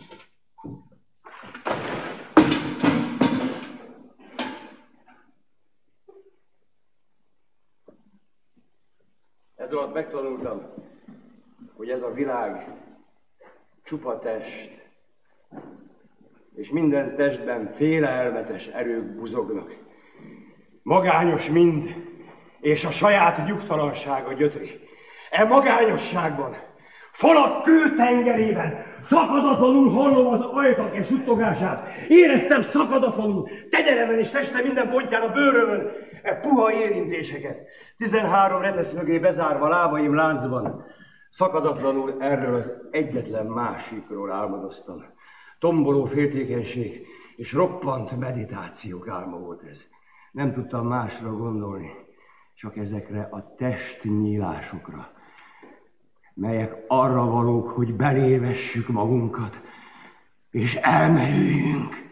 Ez alatt megtanultam, hogy ez a világ csupa test, és minden testben félelmetes erők buzognak. Magányos mind, és a saját nyugtalansága gyötri. E magányosságban, falak kőtengerében szakadatlanul hallom az ajtak és suttogását. Éreztem szakadatlanul, tegyeremen és testem minden pontján a bőrömön e puha érintéseket. Tizenhárom retesz mögé bezárva lábaim láncban, szakadatlanul erről az egyetlen másikról álmodoztam. Tomboló féltékenység és roppant meditációk álma volt ez. Nem tudtam másra gondolni,
csak ezekre a testnyílásokra, melyek arra valók, hogy belévessük magunkat, és elmerüljünk.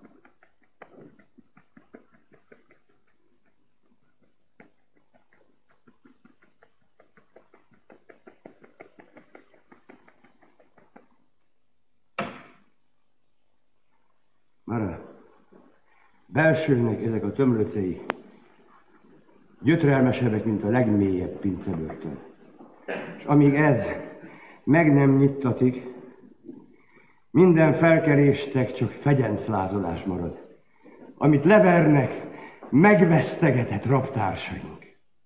Mara, belsőnek ezek a tömlöcei gyötrelmesebbek, mint a legmélyebb pincebörtön. És amíg ez meg nem nyittatik, minden felkeréstek csak fegyenclázolás marad, amit levernek megvesztegetett rabtársaink.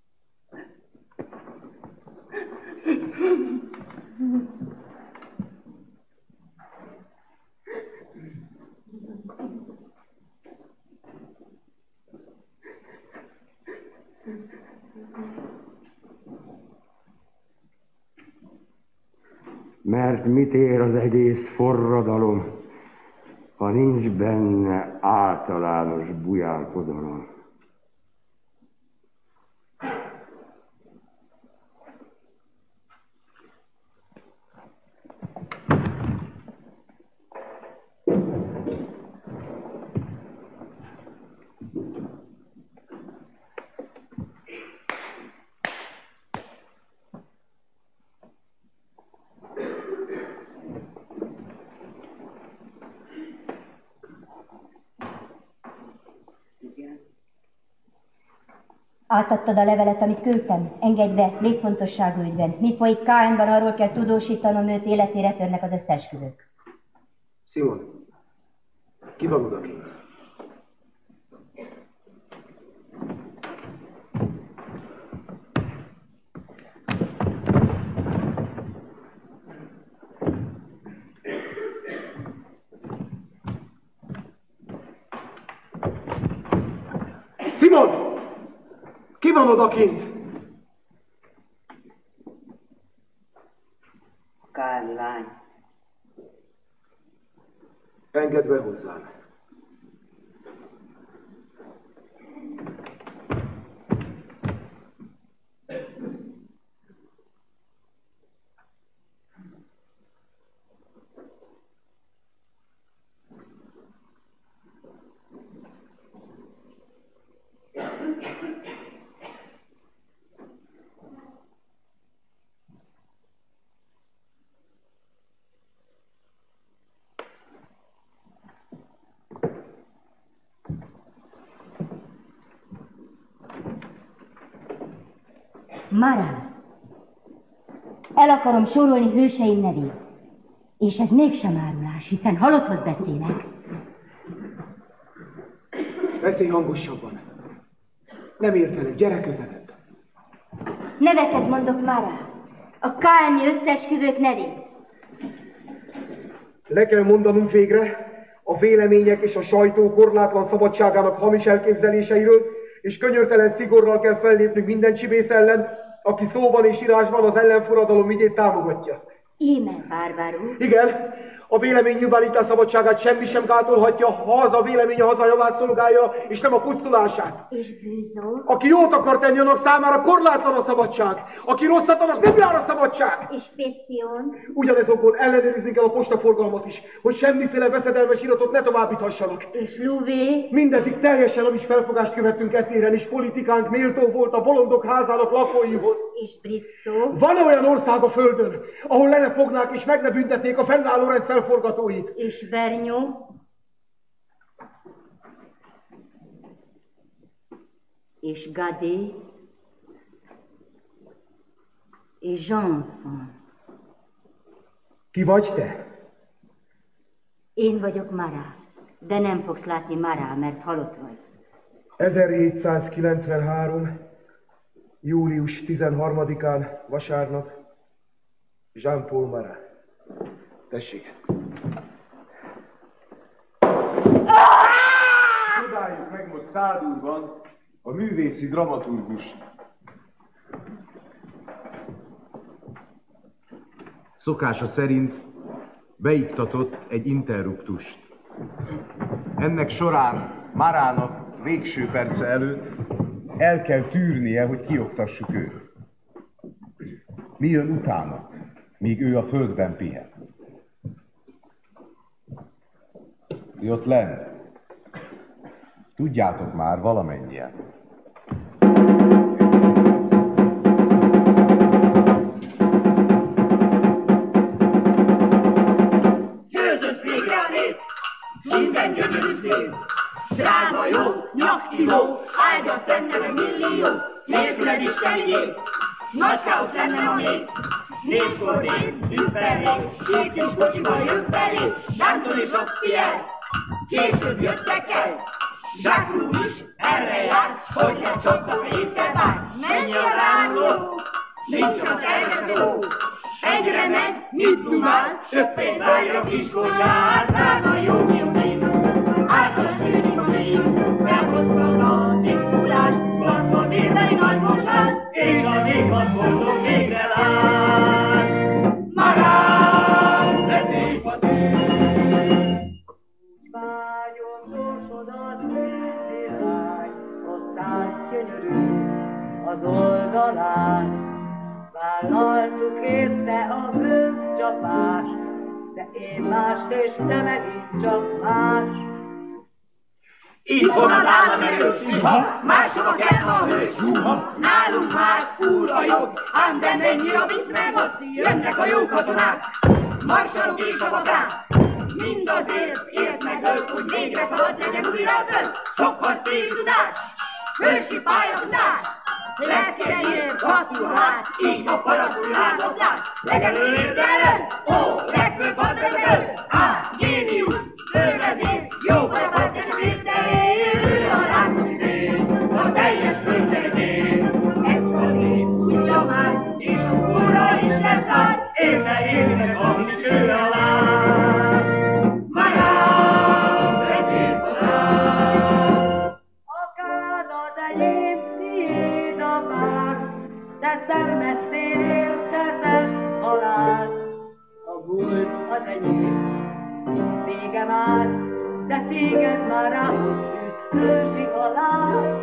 Mert mit ér az egész forradalom, ha nincs benne általános bujálkodalom?
Átadtad a levelet, amit küldtem? Engedj be, létfontosságú ügyben. Mi folyik Káinban, arról kell tudósítanom őt, életére törnek az összeesküvők.
Simon, ki van odakint?
Simon! Ki van odakint?
Káin lány.
Engedd be hozzám.
Mara, el akarom sorolni hőseim nevét, és ez mégsem árulás, hiszen halotthoz beszélek.
Beszélj hangosabban. Nem értelek, gyere közelebb.
Neveket mondok, Mara. A káini összeesküvők nevét.
Le kell mondanunk végre a vélemények és a sajtó korlátlan szabadságának hamis elképzeléseiről, és könyörtelen szigorral kell fellépnünk minden csibész ellen, aki szóban és írásban az ellenforradalom ügyét támogatja.
Íme, bárbáró.
Igen, a vélemény nyilvánítás szabadságát semmi sem gátolhatja, ha az a vélemény a haza javát szolgálja, és nem a pusztulását.
És bűzó.
Aki jót akar tenni, annak számára korlátlan a szabadság. Aki rosszat, annak nem jár a szabadság.
És péción.
Ugyanez okból ellenőrizni kell a postaforgalmat is, hogy semmiféle veszedelmes iratot ne továbbíthassanak.
És Louvé.
Mindeddig teljesen a is felfogást követtünk etéren, és politikánk méltó volt a bolondok házának lakóihoz.
És Brisszó.
Van olyan ország a földön, ahol le ne fognák és meg ne büntetnék a fennálló rend felforgatóit.
És Vernyó. És Gadé. És Johnson.
Ki vagy te?
Én vagyok Mara, de nem fogsz látni Mara, mert halott vagy.
ezerhétszázkilencvenhárom. július tizenharmadikán, vasárnap, Jean-Paul Marat. Tessék.
Csodáljuk meg most Szádurban a művészi dramaturgus. Szokása szerint beiktatott egy interruptust. Ennek során Marának végső perce előtt
el kell tűrnie, hogy kioktassuk őt. Mi jön utána, míg ő a földben pihen? Ti ott lenn. Tudjátok már valamennyien.
Győzött végre a nép, minden gyönyörű szép. Drága jó, nyakkiló, áldja szent neved millió, nélküled isteni nép. Nagy káosz lenne a nép. Nézd fordít, üt felé, két kis kocsival jön felé, Danton és Robespierre, később jöttek el. Jacques Roux is erre jár, hogy lecsaptak éppen vár. Menj az áruló, nincs a terve szó. Egyre megy, mit dumál, söppét várja kis kocsár. Drága jó, jó nép, által tűnik a nép, felhoztak a tisztulást, latva vérbeli nagy mosás, és a nép azt boldog végre lát. Marán, de szép a tűz!
Vágyom sorsodat nézdirány, ott áll gyönyörű az oldalán. Vállaltuk érte a közcsapást, de én mást és te megint csak más.
Itt van az államerős, mások a kedve a hős. Nálunk már úr a jog, ám de mennyi rabit meg ott, jönnek a jó katonák. Marsalok és a vakák, mind azért ért meg ők, hogy végre szabad legyen újra a föld. Sok harcéli tudás, hősi pályatudás, lesz egyéb kacurát, így a parasztul látot lát. Legelő érdelen, ó, legfőbb hadvező, á, géniusz, fővezér, jó baj a hadvező értelén, ő a látomidén, a teljes földterületén. Ezt a nép tudja már, és a óra is leszáll, érte érnek, amit ő alá. Marán, vezér parász!
Akárnad enyém, tiéd a vár, de szenvedtél értezett halál. A múlt az enyém, vége már, de téged már ráhozott ősi halál.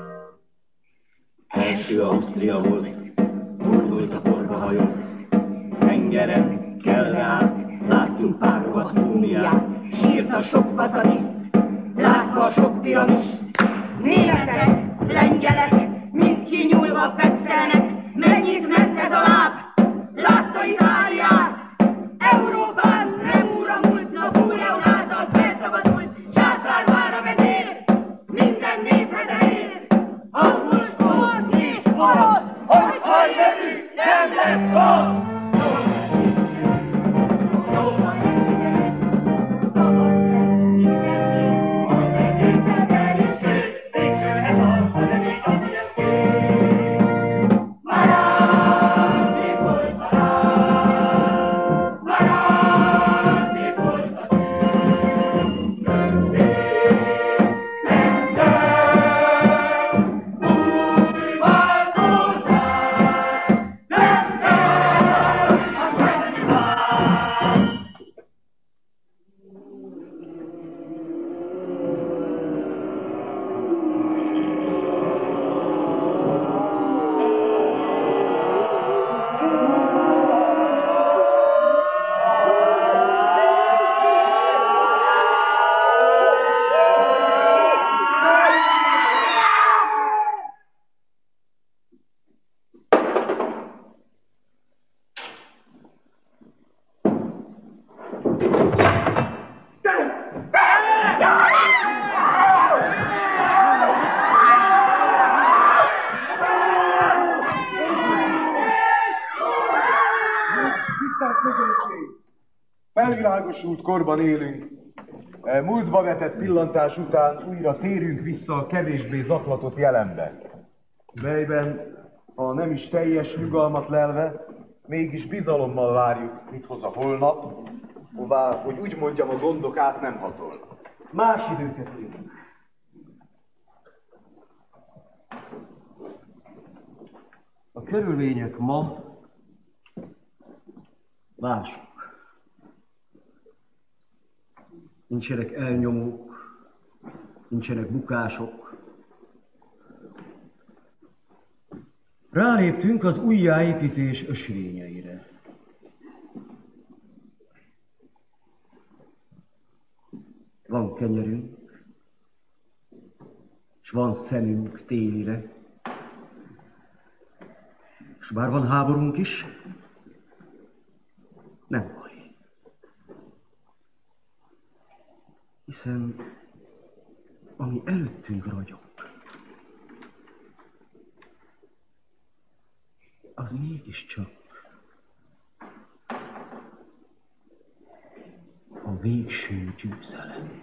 Első Ausztria volt, fordult a porba hajó. Tengeren, kelve át, láttunk párokat múmiát.
Sírt a sok faszadiszt, látva a sok piramist. Németek, lengyelek, mind kinyúlva fekszelnek. Mennyit ment ez a láb, látta Itáliát. Európán nem uramult, Napóleon által felszabadult. Császár már a vezér, minden néphez elér. Angol, sport és orosz, hogy hajjövő nem lesz rossz.
Felvilágosult korban élünk. Múltba vetett pillantás után újra térünk vissza a kevésbé zaklatott jelenbe, melyben, ha nem is teljes nyugalmat lelve, mégis bizalommal várjuk, mit hoz a holnap, hová, hogy úgy mondjam, a gondok át nem hatol.
Más időket élünk. A körülmények ma mások. Nincsenek elnyomók, nincsenek bukások, Ráléptünk az újjáépítés ösvényeire. Van kenyerünk, és van szemünk télire, és bár van háborunk is, nem baj. Hiszen ami előttünk ragyog, az mégiscsak a végső győzelem.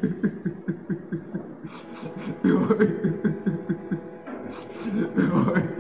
Jaj,